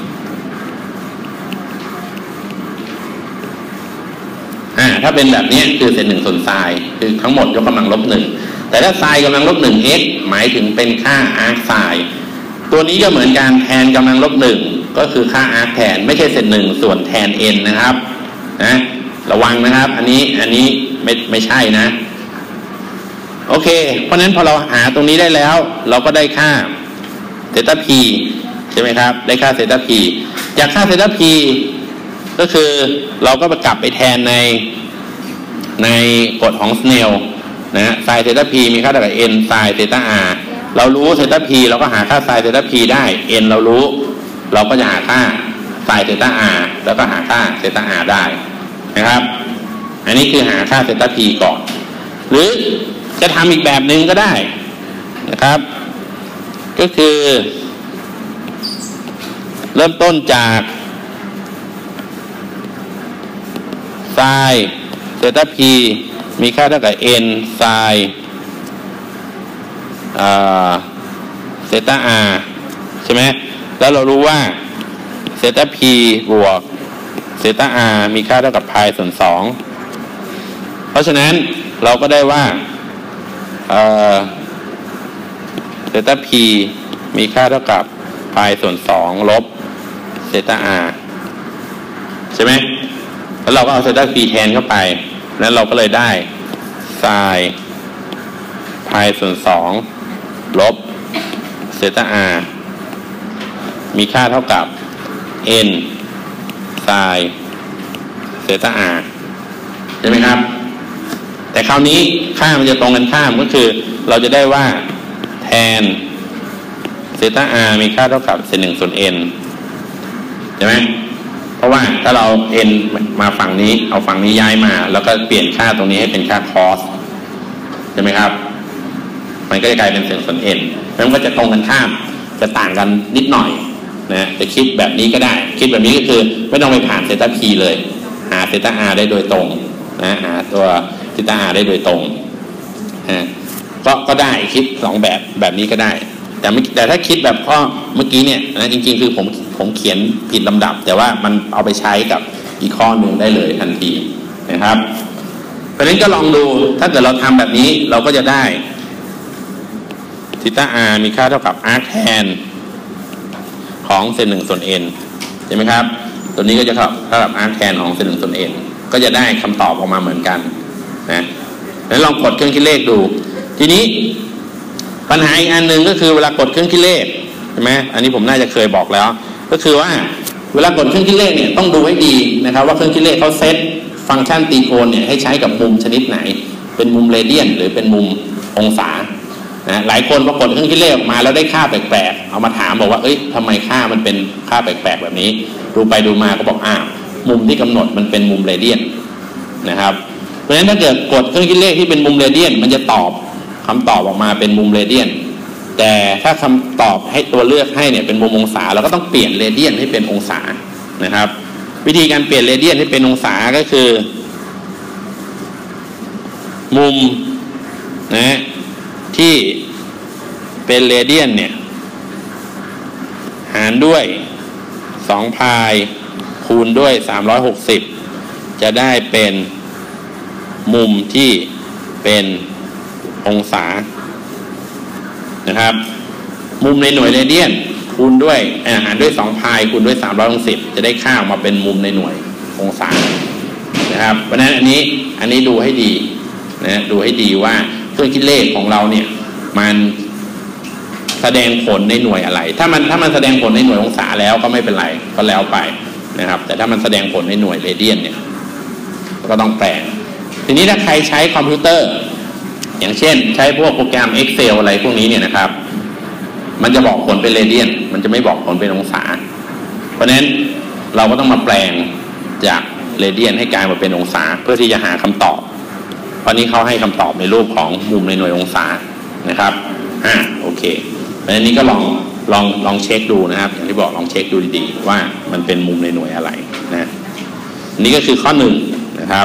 Speaker 1: อ่าถ้าเป็นแบบนี้คือเศษหนึ่งส่วนไซน์คือทั้งหมดยกกำลังลบหนึ่งแต่ถ้าไซน์กำลังลบหนึ่ง x หมายถึงเป็นค่า arc sin ตัวนี้ก็เหมือนกันแทนกำลังลบหนึ่งก็คือค่า arc แทนไม่ใช่เศษหนึ่งส่วนแทน n นะครับนะระวังนะครับอันนี้อันนี้ไม่ไม่ใช่นะโอเคเพราะฉะนั้นพอเราหาตรงนี้ได้แล้วเราก็ได้ค่าเซตาพีใช่ไหมครับได้ค่าเซตาพีจากค่าเซตาพีก็คือเราก็ไปกลับไปแทนในในกฎของสเนลนะไซน์เซตาพีมีค่าเท่ากับ n ไซน์เซตา r เรารู้เซตาพีเราก็หาค่าไซน์เซตาพีได้ n เรารู้เราก็จะหาค่าไซน์เซตา r แล้วก็หาค่าเซตา r ได้นะครับอันนี้คือหาค่าเซตาพีก่อนหรือจะทำอีกแบบหนึ่งก็ได้นะครับก็คือเริ่มต้นจากไซน์เซตาพีมีค่าเท่ากับ n ไซน์เซตา r ใช่ไหมแล้วเรารู้ว่าเซตาพีบวกเซตา r มีค่าเท่ากับพายส่วนสองเพราะฉะนั้นเราก็ได้ว่าเซตาพีมีค่าเท่ากับพายส่วนสองลบเซตา r ใช่ไหมแล้วเราก็เอาเซตาพีแทนเข้าไปแล้วเราก็เลยได้ไซน์พายส่วนสองลบเซตา r มีค่าเท่ากับ n ไซน์เซตา r ใช่ไหมครับแต่คราวนี้ค่ามันจะตรงกันข้ามก็คือเราจะได้ว่าแทนเซตา r มีค่าเท่ากับเศษหนึ่งส่วน n ใช่ไหมเพราะว่าถ้าเรา n มาฝั่งนี้เอาฝั่งนี้ย้ายมาแล้วก็เปลี่ยนค่าตรงนี้ให้เป็นค่า cos ใช่ไหมครับมันก็จะกลายเป็นเศษส่วน n แล้วมันก็จะตรงกันข้ามจะต่างกันนิดหน่อยนะจะคิดแบบนี้ก็ได้คิดแบบนี้ก็คือไม่ต้องไปผ่านเซตา p เลยหาเซตา r ได้โดยตรงนะหาตัวเซตา r ได้โดยตรงนะก็ก็ได้คิดสองแบบแบบนี้ก็ได้แต่ไม่แต่ถ้าคิดแบบข้อเมื่อกี้เนี่ยนะจริงๆคือผมผมเขียนผิดลำดับแต่ว่ามันเอาไปใช้กับอีกข้อหนึ่งได้เลยทันทีนะครับเพราะฉะนั้นก็ลองดูถ้าเกิดเราทำแบบนี้เราก็จะได้ทีต้า r มีค่าเท่ากับ arc tan ของเซนหนึ่งส่วน n ใช่ไหมครับตัวนี้ก็จะเท่ากับ arc tan ของเซนหนึ่งส่วน n ก็จะได้คำตอบออกมาเหมือนกันนะแล้วลองกดเครื่องคิดเลขดูทีนี้ปัญหาอีกอันหนึ่งก็คือเวลากดเครื่องคิดเลขใช่ไหมอันนี้ผมน่าจะเคยบอกแล้วก็คือว่าเวลากดเครื่องคิดเลขเนี่ยต้องดูให้ดีนะครับว่าเครื่องคิดเลขเขาเซตฟังก์ชันตีโกนเนี่ยให้ใช้กับมุมชนิดไหนเป็นมุมเรเดียนหรือเป็นมุมองศานะหลายคนพอกดเครื่องคิดเลขออกมาแล้วได้ค่าแปลกๆเอามาถามบอกว่าเอ้ยทำไมค่ามันเป็นค่าแปลกๆแบบนี้ดูไปดูมาก็บอกอ้าวมุมที่กำหนดมันเป็นมุมเรเดียนนะครับเพราะฉะนั้นถ้าเกิดกดเครื่องคิดเลขที่เป็นมุมเรเดียนมันจะตอบคำตอบออกมาเป็นมุมเรเดียนแต่ถ้าคำตอบให้ตัวเลือกให้เนี่ยเป็นมุมองศาเราก็ต้องเปลี่ยนเรเดียนให้เป็นองศานะครับวิธีการเปลี่ยนเรเดียนให้เป็นองศาก็คือมุมนะที่เป็นเรเดียนเนี่ยหารด้วยสองพายคูณด้วยสามร้อยหกสิบจะได้เป็นมุมที่เป็นองศานะครับมุมในหน่วยเรเดียนคูณด้วยหารด้วยสองพายคูณด้วยสามร้อยหกสิบจะได้ค่าออกมาเป็นมุมในหน่วยองศานะครับเพราะฉะนั้นอันนี้อันนี้ดูให้ดีนะดูให้ดีว่าเครื่องคิดเลขของเราเนี่ยมันแสดงผลในหน่วยอะไรถ้ามันถ้ามันแสดงผลในหน่วยองศาแล้วก็ไม่เป็นไรก็แล้วไปนะครับแต่ถ้ามันแสดงผลในหน่วยเรเดียนเนี่ยก็ต้องแปลงทีนี้ถ้าใครใช้คอมพิวเตอร์อย่างเช่นใช้พวกโปรแกรม Excel อะไรพวกนี้เนี่ยนะครับมันจะบอกผลเป็นเรเดียนมันจะไม่บอกผลเป็นองศาเพราะฉะนั้นเราก็ต้องมาแปลงจากเรเดียนให้กลายมาเป็นองศาเพื่อที่จะหาคำตอบเพราะนี้เขาให้คำตอบในรูปของมุมในหน่วยองศานะครับอ่าโอเคเพราะฉะนั้นนี้ก็ลองลองลองเช็คดูนะครับอย่างที่บอกลองเช็คดูดีๆว่ามันเป็นมุมในหน่วยอะไรนะนี่ก็คือข้อหนึ่งนะครับ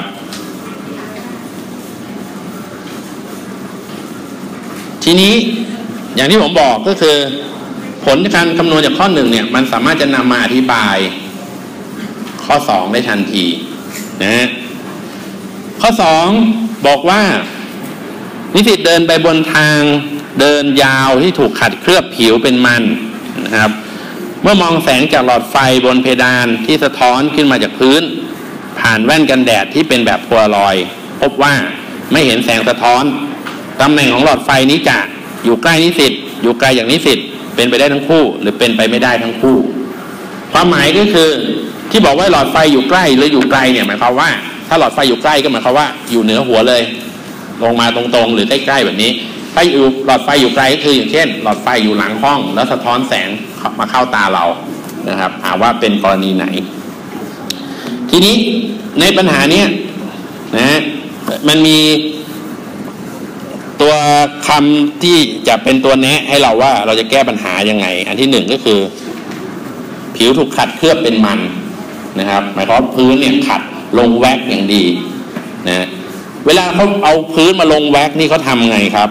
Speaker 1: ทีนี้อย่างที่ผมบอกก็คือผลการคำนวณจากข้อหนึ่งเนี่ยมันสามารถจะนำมาอธิบายข้อสองได้ทันทีนะข้อสองบอกว่านิสิตเดินไปบนทางเดินยาวที่ถูกขัดเคลือบผิวเป็นมันนะครับเมื่อมองแสงจากหลอดไฟบนเพดานที่สะท้อนขึ้นมาจากพื้นผ่านแว่นกันแดดที่เป็นแบบโพลารอยด์พบว่าไม่เห็นแสงสะท้อนตำแหน่งของหลอดไฟนี้จะอยู่ใกล้นิสิตอยู่ไกลอย่างนิสิตเป็นไปได้ทั้งคู่หรือเป็นไปไม่ได้ทั้งคู่ความหมายก็คือที่บอกว่าหลอดไฟอยู่ใกล้หรืออยู่ไกลเนี่ยหมายความว่าถ้าหลอดไฟอยู่ใกล้ก็หมายความว่าอยู่เหนือหัวเลยลงมาตรงๆหรือใกล้ๆแบบนี้ถ้าอยู่หลอดไฟอยู่ไกลก็คืออย่างเช่นหลอดไฟอยู่หลังห้องแล้วสะท้อนแสงมาเข้าตาเรานะครับถามว่าเป็นกรณีไหนทีนี้ในปัญหาเนี้ยนะมันมีตัวคำที่จะเป็นตัวแนะให้เราว่าเราจะแก้ปัญหายังไงอันที่หนึ่งก็คือผิวถูกขัดเคลือบเป็นมันนะครับหมายความว่าพื้นเนี่ยขัดลงแว็กอย่างดีนะเวลาเขาเอาพื้นมาลงแว็กนี่เขาทำไงครับ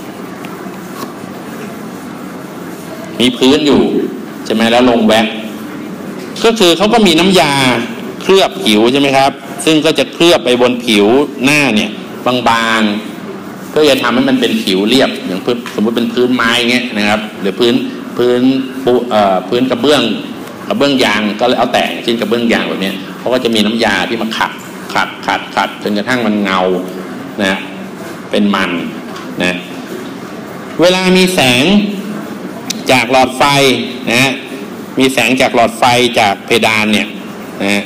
Speaker 1: มีพื้นอยู่ใช่ไหมแล้วลงแว็กก็คือเขาก็มีน้ำยาเคลือบผิวใช่ไหมครับซึ่งก็จะเคลือบไปบนผิวหน้าเนี่ยบางๆเพื่อจะทำให้มันเป็นผิวเรียบอย่างสมมติเป็นพื้นไม้เงี้ยนะครับหรือพื้นพื้นปูเอ่อพื้นกระเบื้องกระเบื้องยางก็แล้วแต่เช่นกระเบื้องยางแบบนี้เขาก็จะมีน้ำยาที่มาขัดขัดขัดขัดจนกระทั่งมันเงานะเป็นมันนะเวลามีแสงจากหลอดไฟนะมีแสงจากหลอดไฟจากเพดานเนี่ยนะ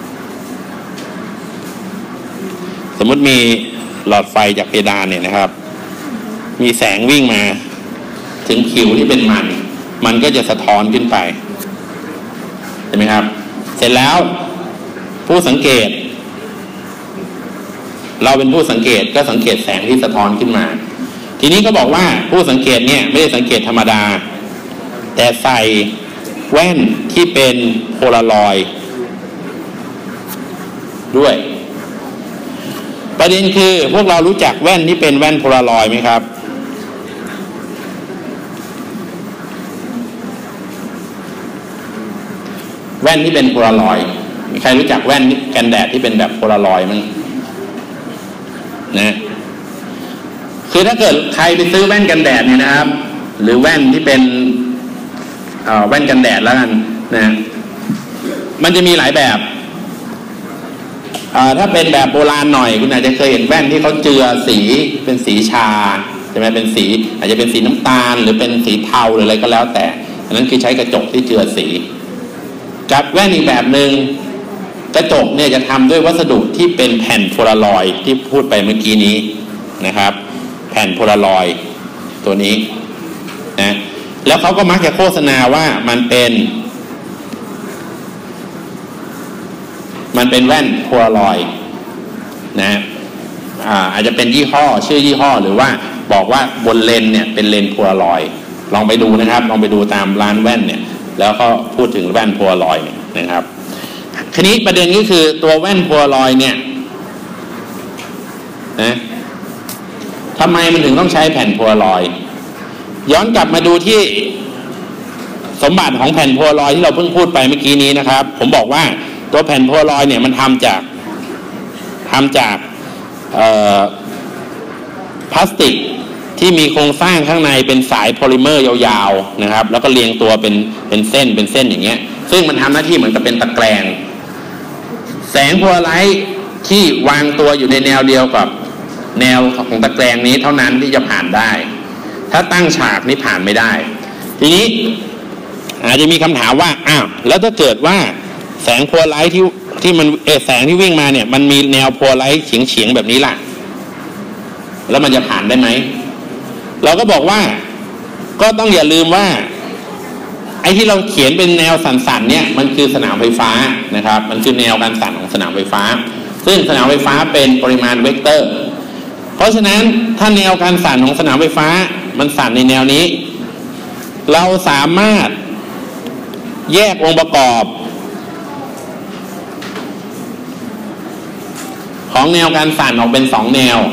Speaker 1: สมมติมีหลอดไฟจากเพดานเนี่ยนะครับมีแสงวิ่งมาถึงผิวที่เป็นมันมันก็จะสะท้อนขึ้นไปใช่ไหมครับเสร็จแล้วผู้สังเกตเราเป็นผู้สังเกตก็สังเกตแสงที่สะท้อนขึ้นมาทีนี้ก็บอกว่าผู้สังเกตเนี่ยไม่ได้สังเกตธรรมดาแต่ใส่แว่นที่เป็นโพลารอยด์ด้วยประเด็นคือพวกเรารู้จักแว่นที่เป็นแว่นโพลารอยด์ไหมครับแว่นที่เป็นโพลารอยด์มีใครรู้จักแว่นกันแดดที่เป็นแบบโพลารอยด์มั้งนะคือถ้าเกิดใครไปซื้อแว่นกันแดดเนี่ยนะครับหรือแว่นที่เป็นแว่นกันแดดแล้วกันนะมันจะมีหลายแบบถ้าเป็นแบบโบราณหน่อยคุณอาจจะเคยเห็นแว่นที่เขาเจือสีเป็นสีชาใช่ไหมเป็นสีอาจจะเป็นสีน้ำตาลหรือเป็นสีเทาหรืออะไรก็แล้วแต่อันนั้นคือใช้กระจกที่เจือสีกับแว่นอีกแบบหนึ่งกระจกเนี่ยจะทำด้วยวัสดุที่เป็นแผ่นโพลารอยด์ที่พูดไปเมื่อกี้นี้นะครับแผ่นโพลารอยด์ตัวนี้นะแล้วเขาก็มักจะโฆษณาว่ามันเป็นมันเป็นแว่นโพลารอยด์นะอ่าอาจจะเป็นยี่ห้อชื่อยี่ห้อหรือว่าบอกว่าบนเลนเนี่ยเป็นเลนโพลารอยด์ลองไปดูนะครับลองไปดูตามร้านแว่นเนี่ยแล้วก็พูดถึงแว่นโพลารอยด์นะครับทีนี้ประเด็นก็คือตัวแว่นโพลารอยด์เนี่ยนะทำไมมันถึงต้องใช้แผ่นโพลารอยด์ย้อนกลับมาดูที่สมบัติของแผ่นโพลารอยด์ที่เราเพิ่งพูดไปเมื่อกี้นี้นะครับผมบอกว่าตัวแผ่นโพลารอยด์เนี่ยมันทำจากทำจากพลาสติกที่มีโครงสร้างข้างในเป็นสายโพลิเมอร์ยาวๆนะครับแล้วก็เรียงตัวเป็นเป็นเส้นเป็นเส้นอย่างเงี้ยซึ่งมันทำหน้าที่เหมือนกับเป็นตะแกรงแสงโพลาไรต์ที่วางตัวอยู่ในแนวเดียวกับแนวของตะแกรงนี้เท่านั้นที่จะผ่านได้ถ้าตั้งฉากนี่ผ่านไม่ได้ทีนี้อาจจะมีคำถามว่าอ้าวแล้วถ้าเกิดว่าแสงโพลาไรต์ที่ที่มันเอแสงที่วิ่งมาเนี่ยมันมีแนวโพลาไรต์เฉียงๆแบบนี้ล่ะแล้วมันจะผ่านได้ไหมเราก็บอกว่าก็ต้องอย่าลืมว่าไอ้ที่เราเขียนเป็นแนวสั่นๆเนี่ยมันคือสนามไฟฟ้านะครับมันคือแนวการสั่นของสนามไฟฟ้าซึ่งสนามไฟฟ้าเป็นปริมาณเวกเตอร์เพราะฉะนั้นถ้าแนวการสั่นของสนามไฟฟ้ามันสั่นในแนวนี้เราสามารถแยกองค์ประกอบของแนวการสั่นออกเป็นสองแนว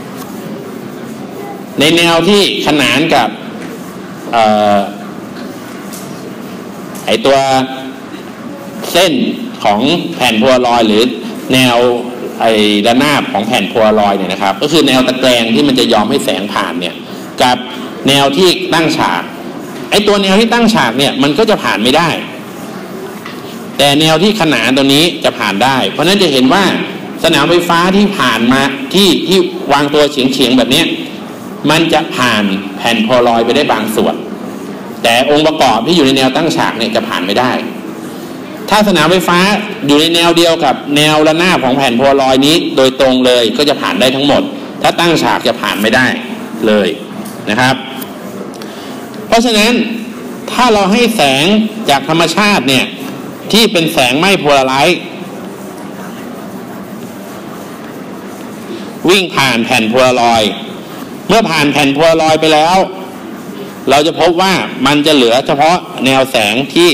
Speaker 1: ในแนวที่ขนานกับเอ่อไอตัวเส้นของแผ่นโพลารอยด์หรือแนวไอด้านหน้าของแผ่นโพลารอยด์เนี่ยนะครับก็คือแนวตะแกรงที่มันจะยอมให้แสงผ่านเนี่ยกับแนวที่ตั้งฉากไอตัวแนวที่ตั้งฉากเนี่ยมันก็จะผ่านไม่ได้แต่แนวที่ขนานตัวนี้จะผ่านได้เพราะนั้นจะเห็นว่าสนามไฟฟ้าที่ผ่านมาที่ที่วางตัวเฉียงๆแบบนี้มันจะผ่านแผ่นโพลารอยด์ไปได้บางส่วนแต่องค์ประกอบที่อยู่ในแนวตั้งฉากเนี่ยจะผ่านไม่ได้ถ้าสนามไฟฟ้าอยู่ในแนวเดียวกับแนวระนาบของแผ่นโพลารอยด์นี้โดยตรงเลยก็จะผ่านได้ทั้งหมดถ้าตั้งฉากจะผ่านไม่ได้เลยนะครับเพราะฉะนั้นถ้าเราให้แสงจากธรรมชาติเนี่ยที่เป็นแสงไม่โพลาไรซ์วิ่งผ่านแผ่นโพลารอยด์เมื่อผ่านแผ่นโพลารอยด์ไปแล้วเราจะพบว่ามันจะเหลือเฉพาะแนวแสงที่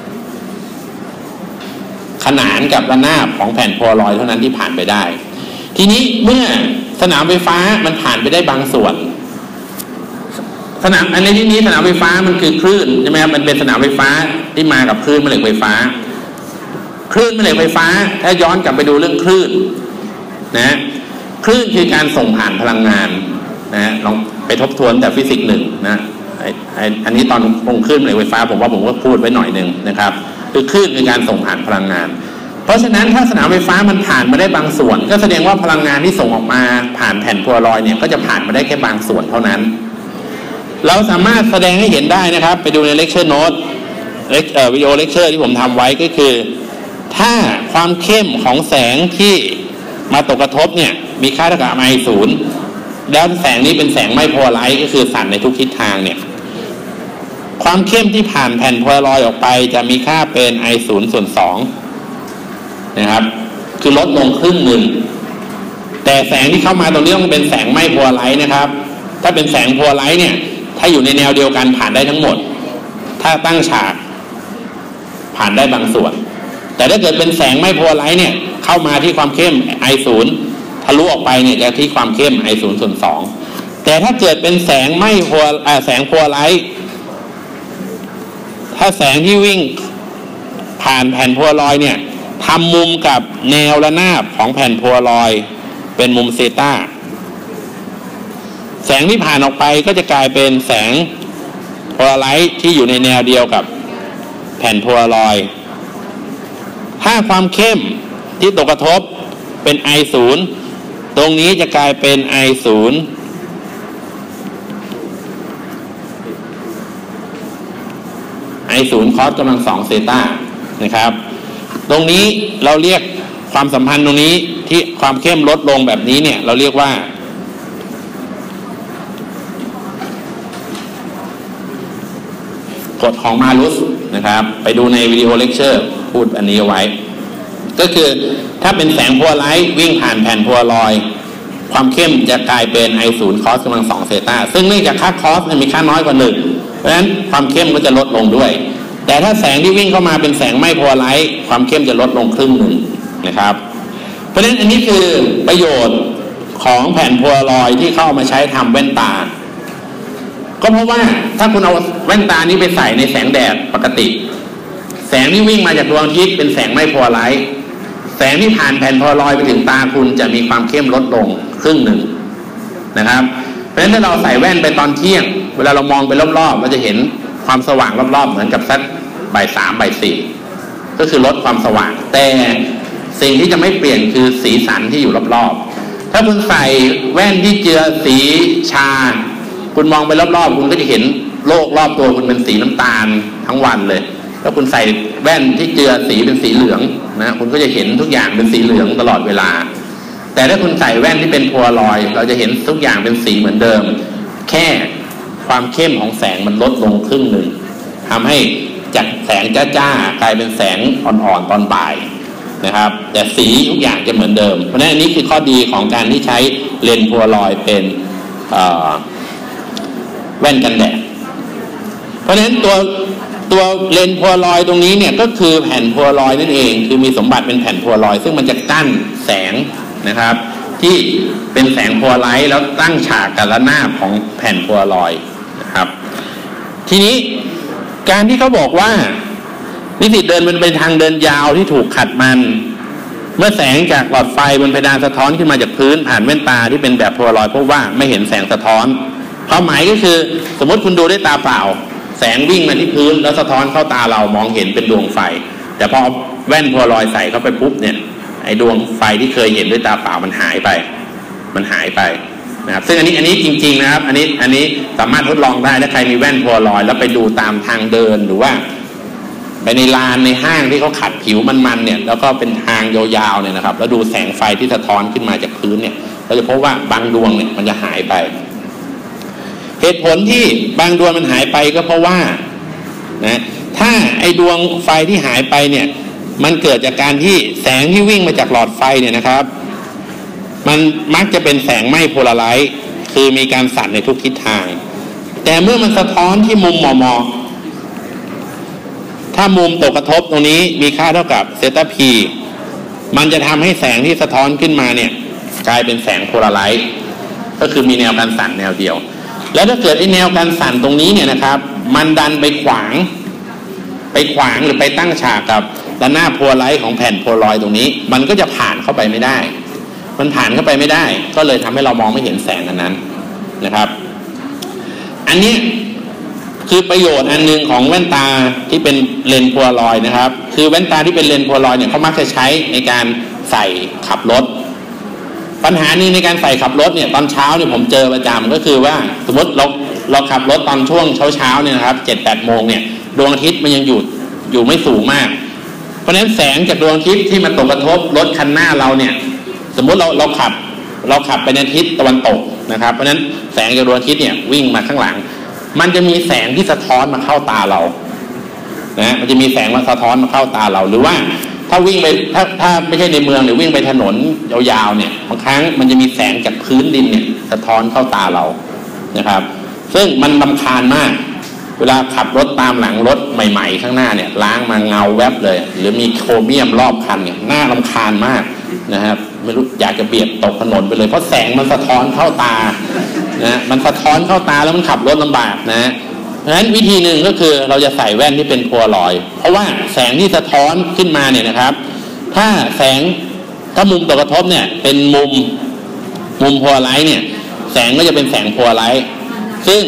Speaker 1: ขนานกับระนาบของแผ่นโพลารอยด์เท่านั้นที่ผ่านไปได้ทีนี้เมื่อสนามไฟฟ้ามันผ่านไปได้บางส่วนสนามอันในที่นี้สนามไฟฟ้ามันคือคลื่นใช่ไหมครับมันเป็นสนามไฟฟ้าที่มากับคลื่นแม่เหล็กไฟฟ้าคลื่นแม่เหล็กไฟฟ้าถ้าย้อนกลับไปดูเรื่องคลื่นนะคลื่นคือการส่งผ่านพลังงานนะลองไปทบทวนแต่ฟิสิกส์หนึ่งนะไอ้ไอ้อันนี้ตอนคงคลื่นแม่เหล็กไฟฟ้าผมว่าผมก็พูดไว้หน่อยหนึ่งนะครับคือคลื่นคือการส่งผ่านพลังงานเพราะฉะนั้นถ้าสนามไฟฟ้ามันผ่านมาได้บางส่วนก็แสดงว่าพลังงานที่ส่งออกมาผ่านแผ่นโพลารอยด์เนี่ยก็จะผ่านมาได้แค่บางส่วนเท่านั้นเราสามารถแสดงให้เห็นได้นะครับไปดูในเลคเชอร์โน้ตวิดีโอเลคเชอร์ที่ผมทำไว้ก็คือถ้าความเข้มของแสงที่มาตกกระทบเนี่ยมีค่าเท่ากับไอศูนย์แล้วแสงนี้เป็นแสงไม่โพลาไรซ์ก็คือสั่นในทุกทิศทางเนี่ยความเข้มที่ผ่านแผ่นโพลารอยด์ออกไปจะมีค่าเป็นไอศูนย์ส่วนสองนะครับคือลดลงครึ่งหนึ่งแต่แสงที่เข้ามาตรงนี้ต้องเป็นแสงไม่โพลาไรซ์นะครับถ้าเป็นแสงโพลาไรซ์เนี่ยถ้าอยู่ในแนวเดียวกันผ่านได้ทั้งหมดถ้าตั้งฉากผ่านได้บางส่วนแต่ถ้าเกิดเป็นแสงไม่โพลาไรซ์เนี่ยเข้ามาที่ความเข้มไอศูนย์ทะลุออกไปเนี่ยจะที่ความเข้มไอศูนย์ส่วนสองแต่ถ้าเกิดเป็นแสงไม่โพลาแสงโพลาไรซ์ถ้าแสงที่วิ่งผ่านแผ่นโพลารอยด์เนี่ยทำมุมกับแนวระนาบของแผ่นโพลารอยด์เป็นมุมเซต้าแสงที่ผ่านออกไปก็จะกลายเป็นแสงพลาไรต์ที่อยู่ในแนวเดียวกับแผ่นโพลารอยด์ถ้าความเข้มที่ตกกระทบเป็น ไอ ศูนย์ ตรงนี้จะกลายเป็น ไอ ศูนย์ ไอ ศูนย์ คอสกำลังสองเซตานะครับตรงนี้เราเรียกความสัมพันธ์ตรงนี้ที่ความเข้มลดลงแบบนี้เนี่ยเราเรียกว่ากฎของมาลุสนะครับไปดูในวิดีโอเลคเชอร์พูดอันนี้เอาไว้ก็คือถ้าเป็นแสงโพลาไรต์วิ่งผ่านแผ่นโพลารอยด์ความเข้มจะกลายเป็น ไอ ศูนย์ คอสกำลังสองเซตาซึ่งเนื่องจากค่าคอสมีค่าน้อยกว่าหนึ่งเพราะฉะนั้นความเข้มก็จะลดลงด้วยแต่ถ้าแสงที่วิ่งเข้ามาเป็นแสงไม่โพลาไรต์ความเข้มจะลดลงครึ่งหนึ่งนะครับเพราะฉะนั้นอันนี้คือประโยชน์ของแผ่นโพลารอยด์ที่เข้ามาใช้ทำแว่นตาก็เพราะว่าถ้าคุณเอาแว่นตานี้ไปใส่ในแสงแดดปกติแสงที่วิ่งมาจากดวงอาทิตย์เป็นแสงไม่โพลาไรต์แสงที่ผ่านแผ่นโพลารอยด์ไปถึงตาคุณจะมีความเข้มลดลงครึ่งหนึ่งนะครับเพราะฉะนั้นถ้าเราใส่แว่นไปตอนเที่ยงเวลาเรามองไปรอบๆเราจะเห็นความสว่างรอบๆเหมือนกับสักบ่ายสามบ่ายสี่ก็คือลดความสว่างแต่สิ่งที่จะไม่เปลี่ยนคือสีสันที่อยู่รอบๆถ้าคุณใส่แว่นที่เจือสีชาคุณมองไปรอบๆคุณก็จะเห็นโลกรอบตัวคุณเป็นสีน้ำตาลทั้งวันเลยถ้าคุณใส่แว่นที่เจือสีเป็นสีเหลืองนะคุณก็จะเห็นทุกอย่างเป็นสีเหลืองตลอดเวลาแต่ถ้าคุณใส่แว่นที่เป็นโพลารอยด์เราจะเห็นทุกอย่างเป็นสีเหมือนเดิมแค่ความเข้มของแสงมันลดลงครึ่งหนึ่งทำให้จากแสงจ้าๆกลายเป็นแสงอ่อนๆตอนบ่ายนะครับแต่สีทุกอย่างจะเหมือนเดิมเพราะฉะนั้นอันนี้คือข้อดีของการที่ใช้เลนส์โพลารอยด์เป็นแว่นกันแดดเพราะฉะนั้นตัวตัวเลนส์โพลารอยด์ตรงนี้เนี่ยก็คือแผ่นโพลารอยด์นั่นเองคือมีสมบัติเป็นแผ่นโพลารอยด์ซึ่งมันจะกั้นแสงนะครับที่เป็นแสงโพลาไรต์แล้วตั้งฉากกับระนาบของแผ่นโพลารอยด์นะครับทีนี้การที่เขาบอกว่านิสิตเดินเป็นเป็นทางเดินยาวที่ถูกขัดมันเมื่อแสงจากหลอดไฟบนเพดานสะท้อนขึ้นมาจากพื้นผ่านแว่นตาที่เป็นแบบโพลารอยด์พบว่าไม่เห็นแสงสะท้อนความหมายก็คือสมมติคุณดูด้วยตาเปล่าแสงวิ่งมาที่พื้นแล้วสะท้อนเข้าตาเรามองเห็นเป็นดวงไฟแต่พอแว่นโพลารอยด์ใส่เข้าไปปุ๊บเนี่ยไอ้ดวงไฟที่เคยเห็นด้วยตาเปล่ามันหายไปมันหายไปนะครับซึ่งอันนี้อันนี้จริงๆนะครับอันนี้อันนี้สามารถทดลองได้ถ้าใครมีแว่นโพลารอยด์แล้วไปดูตามทางเดินหรือว่าไปในลานในห้างที่เขาขัดผิวมันๆเนี่ยแล้วก็เป็นทางยาวๆเนี่ยนะครับแล้วดูแสงไฟที่สะท้อนขึ้นมาจากพื้นเนี่ยเราจะพบว่าบางดวงเนี่ยมันจะหายไปเหตุผลที่บางดวงมันหายไปก็เพราะว่านะถ้าไอ้ดวงไฟที่หายไปเนี่ยมันเกิดจากการที่แสงที่วิ่งมาจากหลอดไฟเนี่ยนะครับมันมักจะเป็นแสงไม่โพลาไรต์คือมีการสั่นในทุกทิศทางแต่เมื่อมันสะท้อนที่มุมมอมอถ้ามุมตกกระทบตรงนี้มีค่าเท่ากับเซตาพีมันจะทำให้แสงที่สะท้อนขึ้นมาเนี่ยกลายเป็นแสงโพลาไรต์ก็คือมีแนวการสั่นแนวเดียวแล้วถ้าเกิดไอ้แนวการสั่นตรงนี้เนี่ยนะครับมันดันไปขวางไปขวางหรือไปตั้งฉากกับด้านหน้าโพลาไรต์ของแผ่นโพลารอยด์ตรงนี้มันก็จะผ่านเข้าไปไม่ได้มันผ่านเข้าไปไม่ได้ก็เลยทำให้เรามองไม่เห็นแสงอันนั้นนะครับอันนี้คือประโยชน์อันนึงของแว่นตาที่เป็นเลนส์โพลารอยด์นะครับคือแว่นตาที่เป็นเลนส์โพลารอยด์เนี่ยเขามักจะใช้ในการใส่ขับรถปัญหานี้ในการใส่ขับรถเนี่ยตอนเช้าเนี่ยผมเจอประจำก็คือว่าสมมติเราเราขับรถตอนช่วงเช้าเช้าเนี่ยนะครับเจ็ดแปดโมงเนี่ยดวงอาทิตย์มันยังอยู่อยู่ไม่สูงมากเพราะฉะนั้นแสงจากดวงอาทิตย์ที่มาตกกระทบรถคันหน้าเราเนี่ยสมมุติเราเราขับเราขับไปในทิศตะวันตกนะครับเพราะฉะนั้นแสงจากดวงอาทิตย์เนี่ยวิ่งมาข้างหลังมันจะมีแสงที่สะท้อนมาเข้าตาเรานะมันจะมีแสงมาสะท้อนมาเข้าตาเราหรือว่าถ้าวิ่งไปถ้าถ้าไม่ใช่ในเมืองหรือวิ่งไปถนนยาวๆเนี่ยบางครั้งมันจะมีแสงจากพื้นดินเนี่ยสะท้อนเข้าตาเรานะครับซึ่งมันรำคาญมากเวลาขับรถตามหลังรถใหม่ๆข้างหน้าเนี่ยล้างมาเงาแวบเลยหรือมีโครเมียมรอบคันเนี่ยน่ารำคาญมากนะครับไม่รู้อยากจะเบียดตกถนนไปเลยเพราะแสงมันสะท้อนเข้าตานะมันสะท้อนเข้าตาแล้วมันขับรถลำบากนะเพราะฉะนั้นวิธีหนึ่งก็คือเราจะใส่แว่นที่เป็นโพลารอยด์เพราะว่าแสงที่สะท้อนขึ้นมาเนี่ยนะครับถ้าแสงถ้ามุมตกกระทบเนี่ยเป็นมุมมุมโพลาไรต์เนี่ยแสงก็จะเป็นแสงโพลาไรต์ซึ่ง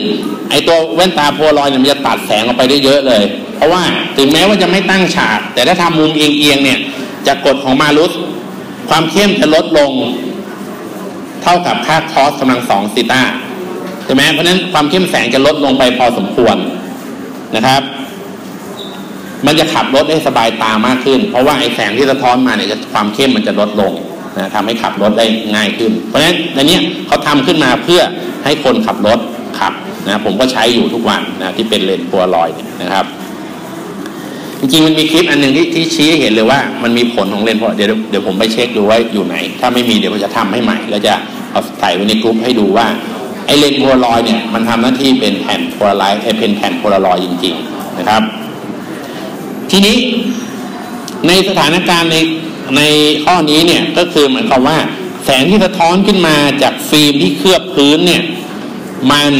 Speaker 1: ไอตัวแว่นตาโพลารอยด์เนี่ยมันจะตัดแสงออกไปได้เยอะเลยเพราะว่าถึงแม้ว่าจะไม่ตั้งฉากแต่ถ้าทำมุมเอียงๆเนี่ยจากกฎของมาลุสความเข้มจะลดลงเท่ากับค่าคอสกำลังสองซีตาใช่ไหมเพราะฉะนั้นความเข้มแสงจะลดลงไปพอสมควรนะครับมันจะขับรถได้สบายตามากขึ้นเพราะว่าไอ้แสงที่สะท้อนมาเนี่ยความเข้มมันจะลดลงนะทำให้ขับรถได้ง่ายขึ้นเพราะฉะนั้นในนี้เขาทำขึ้นมาเพื่อให้คนขับรถขับนะผมก็ใช้อยู่ทุกวันนะที่เป็นเลนส์โพลารอยด์นะครับจริงๆมันมีคลิปอันหนึ่งที่ที่ชี้ให้เห็นเลยว่ามันมีผลของเลนส์โพลารอยด์เดี๋ยวเดี๋ยวผมไปเช็คดูว่าอยู่ไหนถ้าไม่มีเดี๋ยวผมจะทำให้ใหม่แล้วจะเอาใส่ไว้ในกลุ่มให้ดูว่าไอ้เลนส์โพลารอยด์เนี่ยมันทำหน้าที่เป็นแผ่นโพลาไรด์เป็นแผ่นโพลารอยด์จริงๆนะครับทีนี้ในสถานการณ์ในในข้อนี้เนี่ยก็คือหมายความว่าแสงที่สะท้อนขึ้นมาจากฟิล์มที่เคลือบพื้นเนี่ยมัน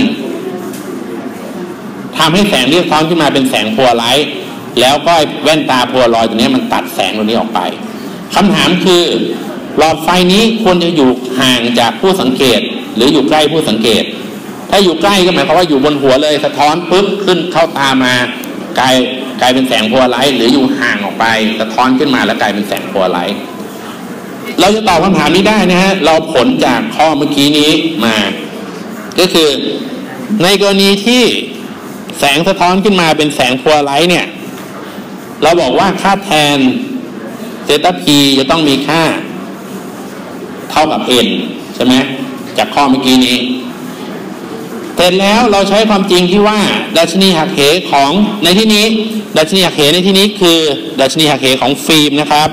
Speaker 1: ทำให้แสงที่สะท้อนขึ้นมาเป็นแสงโพลาไรด์แล้วก็แว่นตาโพลารอยด์ตัวนี้มันตัดแสงตัวนี้ออกไปคำถามคือหลอดไฟนี้ควรจะอยู่ห่างจากผู้สังเกตหรืออยู่ใกล้ผู้สังเกตถ้าอยู่ใกล้ก็หมายความว่าอยู่บนหัวเลยสะท้อนปุ๊บขึ้นเข้าตามากลายกลายเป็นแสงโพลาไรด์หรืออยู่ห่างออกไปสะท้อนขึ้นมาแล้วกลายเป็นแสงโพลาไรด์เราจะตอบคำถามนี้ได้นะฮะเราผลจากข้อเมื่อกี้นี้มาก็คือในกรณีที่แสงสะท้อนขึ้นมาเป็นแสงโพลาไรด์เนี่ยเราบอกว่าค่าแทนเซตา P จะต้องมีค่าเท่ากับ n ใช่ไหมจากข้อเมื่อกี้นี้เสร็จแล้วเราใช้ความจริงที่ว่าดัชนีหักเหของในที่นี้ดัชนีหักเหในที่นี้คือดัชนีหักเหของฟิล์มนะครับ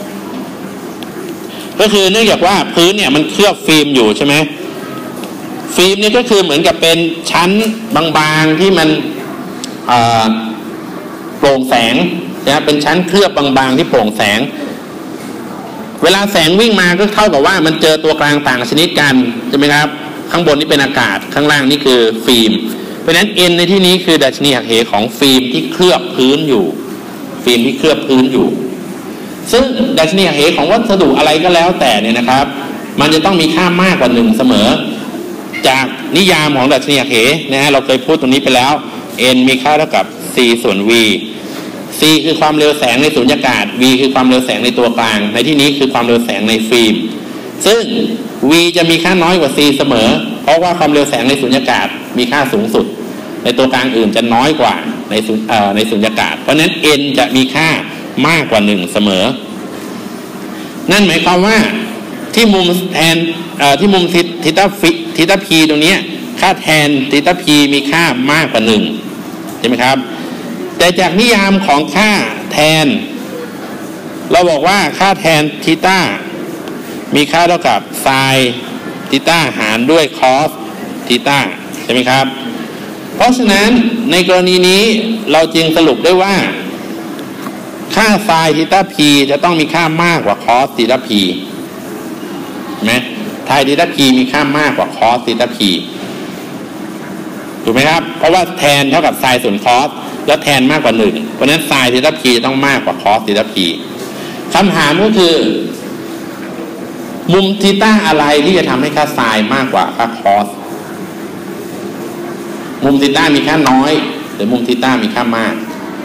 Speaker 1: ก็คือเนื่องจากว่าพื้นเนี่ยมันเคลือบฟิล์มอยู่ใช่ไหมฟิล์มนี่ก็คือเหมือนกับเป็นชั้นบางๆที่มันโปร่งแสงนะเป็นชั้นเคลือบบางๆที่โปร่งแสงเวลาแสงวิ่งมาก็เท่ากับว่ามันเจอตัวกลางต่างชนิดกันใช่ไหมครับข้างบนนี่เป็นอากาศข้างล่างนี่คือฟิล์มเพราะฉะนั้น n ในที่นี้คือดัชนีหักเหของฟิล์มที่เคลือบพื้นอยู่ฟิล์มที่เคลือบพื้นอยู่ซึ่งดัชนีหักเหของวัสดุอะไรก็แล้วแต่เนี่ยนะครับมันจะต้องมีค่ามากกว่าหนึ่งเสมอจากนิยามของดัชนีหักเหนะฮะเราเคยพูดตรงนี้ไปแล้ว n มีค่าเท่ากับ c ส่วน v c คือความเร็วแสงในสุญญากาศ v คือความเร็วแสงในตัวกลางในที่นี้คือความเร็วแสงในฟิล์มซึ่ง v จะมีค่าน้อยกว่า c เสมอเพราะว่าความเร็วแสงในสุญญากาศมีค่าสูงสุดในตัวกลางอื่นจะน้อยกว่าในสุเอ่อในสุญญากาศเพราะนั้น n จะมีค่ามากกว่าหนึ่งเสมอนั่นหมายความว่าที่มุมแทนเอ่อที่มุมทิตาฟิทิตา p ตรงนี้ค่าแทนทิตา p มีค่ามากกว่าหนึ่งใช่ไหมครับแต่จากนิยามของค่าแทนเราบอกว่าค่าแทนทีต้ามีค่าเท่ากับไซน์ทีต้าหารด้วยคอสทีต้าใช่ไหมครับเพราะฉะนั้นในกรณีนี้เราจึงสรุปได้ว่าค่าไซน์ทีต้า p จะต้องมีค่ามากกว่าคอสทีต้า p เห็นไหมไซน์ทีต้า p มีค่ามากกว่าคอสทีต้า p ถูกไหมครับเพราะว่าแทนเท่ากับไซน์ส่วนคอสแล้วแทนมากกว่าหนึ่งเพราะฉะนั้นไซน์ทีต้า p ต้องมากกว่าคอสทีต้า p คำถามก็คือมุมทีต้าอะไรที่จะทำให้ค่าไซน์มากกว่าค่าคอสมุมทีต้ามีค่าน้อยหรือมุมทีต้ามีค่ามาก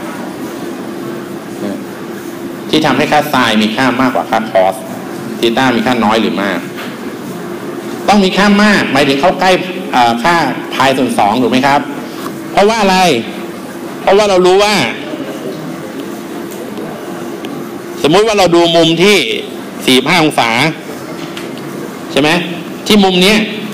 Speaker 1: ที่ทำให้ค่าไซน์มีค่ามากกว่าค่าคอสทีต้ามีค่าน้อยหรือมากต้องมีค่ามากหมายถึงเข้าใกล้ค่าพายส่วนสองถูกไหมครับเพราะว่าอะไรเพราะว่าเรารู้ว่าสมมุติว่าเราดูมุมที่สี่สิบห้าองศาใช่ไหมที่มุมนี้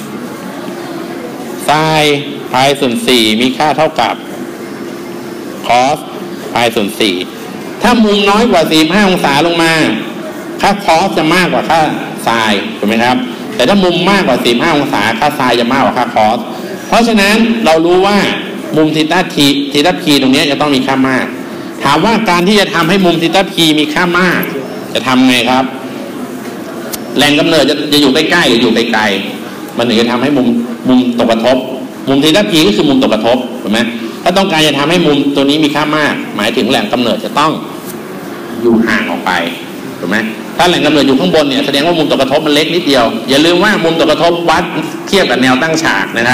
Speaker 1: ไซน์พายส่วนสี่มีค่าเท่ากับคอสพายส่วนสี่ถ้ามุมน้อยกว่าสี่สิบห้าองศาลงมาค่าคอสจะมากกว่าค่าไซน์ถูกไหมครับแต่ถ้ามุมมากกว่าสี่สิบห้าองศาค่าไซน์จะมากกว่าค่าคอสเพราะฉะนั้นเรารู้ว่ามุมทีต้าทีทีต้า p ตรงนี้จะต้องมีค่ามากถามว่าการที่จะทำให้มุมทีต้า p มีค่ามากจะทำไงครับแหล่งกำเนิดจะจะอยู่ใกล้ๆหรืออยู่ไกลๆมันถึงจะทำให้มุมมุมตกกระทบมุมทีต้า p ก็คือมุมตกกระทบถูกไหมถ้าต้องการจะทำให้มุมตัวนี้มีค่ามากหมายถึงแหล่งกำเนิดจะต้องอยู่ห่างออกไปถูกไหมถ้าแหล่งกำเนิดอยู่ข้างบนเนี่ยแสดงว่ามุมตกกระทบมันเล็กนิดเดียวอย่าลืมว่ามุมตกกระทบวัดเทียบกับแนวตั้งฉากนะครับ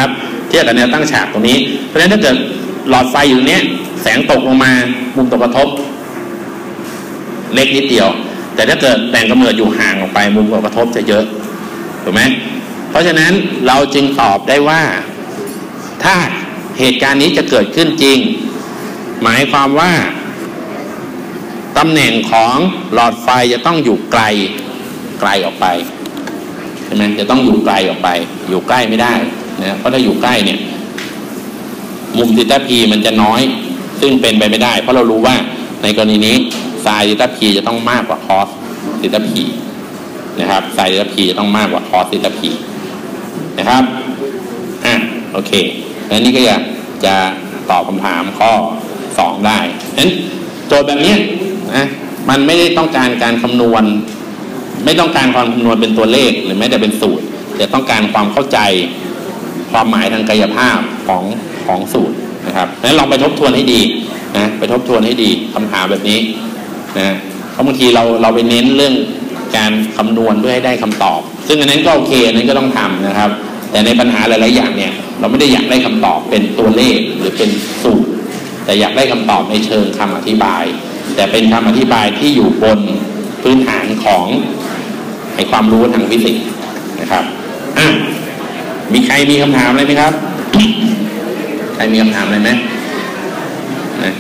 Speaker 1: เทียบกับแนวตั้งฉากตรงนี้เพราะฉะนั้นถ้าเกิดหลอดไฟอยู่เนี้ยแสงตกลงมามุมตกกระทบเล็กนิดเดียวแต่ถ้าเกิดแหล่งกำเนิดอยู่ห่างออกไปมุมตกกระทบจะเยอะถูกไหมเพราะฉะนั้นเราจึงตอบได้ว่าถ้าเหตุการณ์นี้จะเกิดขึ้นจริงหมายความว่าตำแหน่งของหลอดไฟจะต้องอยู่ไกลไกลออกไปใช่ไหมจะต้องอยู่ไกลออกไปอยู่ใกล้ไม่ได้นะเพราะถ้าอยู่ใกล้เนี่ยมุมธีตาพีมันจะน้อยซึ่งเป็นไปไม่ได้เพราะเรารู้ว่าในกรณีนี้ไซน์ธีตาพีจะต้องมากกว่าคอสธีตาพีนะครับไซน์ธีตาพีจะต้องมากกว่าคอสธีตาพีนะครับอ่ะโอเคแล้วนี่ก็จะจะตอบคำถามข้อสองได้ฉะนั้นโจทย์แบบนี้นะมันไม่ได้ต้องการการคำนวณไม่ต้องการความคำนวณเป็นตัวเลขหรือแม้แต่เป็นสูตรแต่ต้องการความเข้าใจความหมายทางกายภาพของของสูตรนะครับงั้นลองไปทบทวนให้ดีนะไปทบทวนให้ดีคำถามแบบนี้นะเพราะบางทีเราเราไปเน้นเรื่องการคำนวณเพื่อให้ได้คำตอบซึ่งอันนั้นก็โอเคอันนั้นก็ต้องทำนะครับแต่ในปัญหาหลายๆอย่างเนี่ยเราไม่ได้อยากได้คำตอบเป็นตัวเลขหรือเป็นสูตรแต่อยากได้คำตอบในเชิงคำอธิบายแต่เป็นคำอธิบายที่อยู่บนพื้นฐานของให้ความรู้ทางฟิสิกส์นะครับอ่ะมีใครมีคำถามอะไรไหมครับ ใครมีคำถามอะไรไหมนะ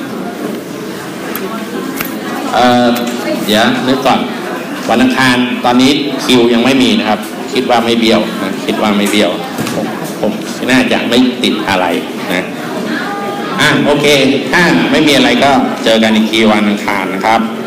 Speaker 1: เอ่อเดี๋ยวนึกก่อนวันอังคารตอนนี้คิวยังไม่มีนะครับคิดว่าไม่เบี้ยวนะคิดว่าไม่เบี้ยวผมผมน่าจะไม่ติดอะไรนะอ่ะโอเคถ้าไม่มีอะไรก็เจอกันอีกทีวันอังคารนะครับ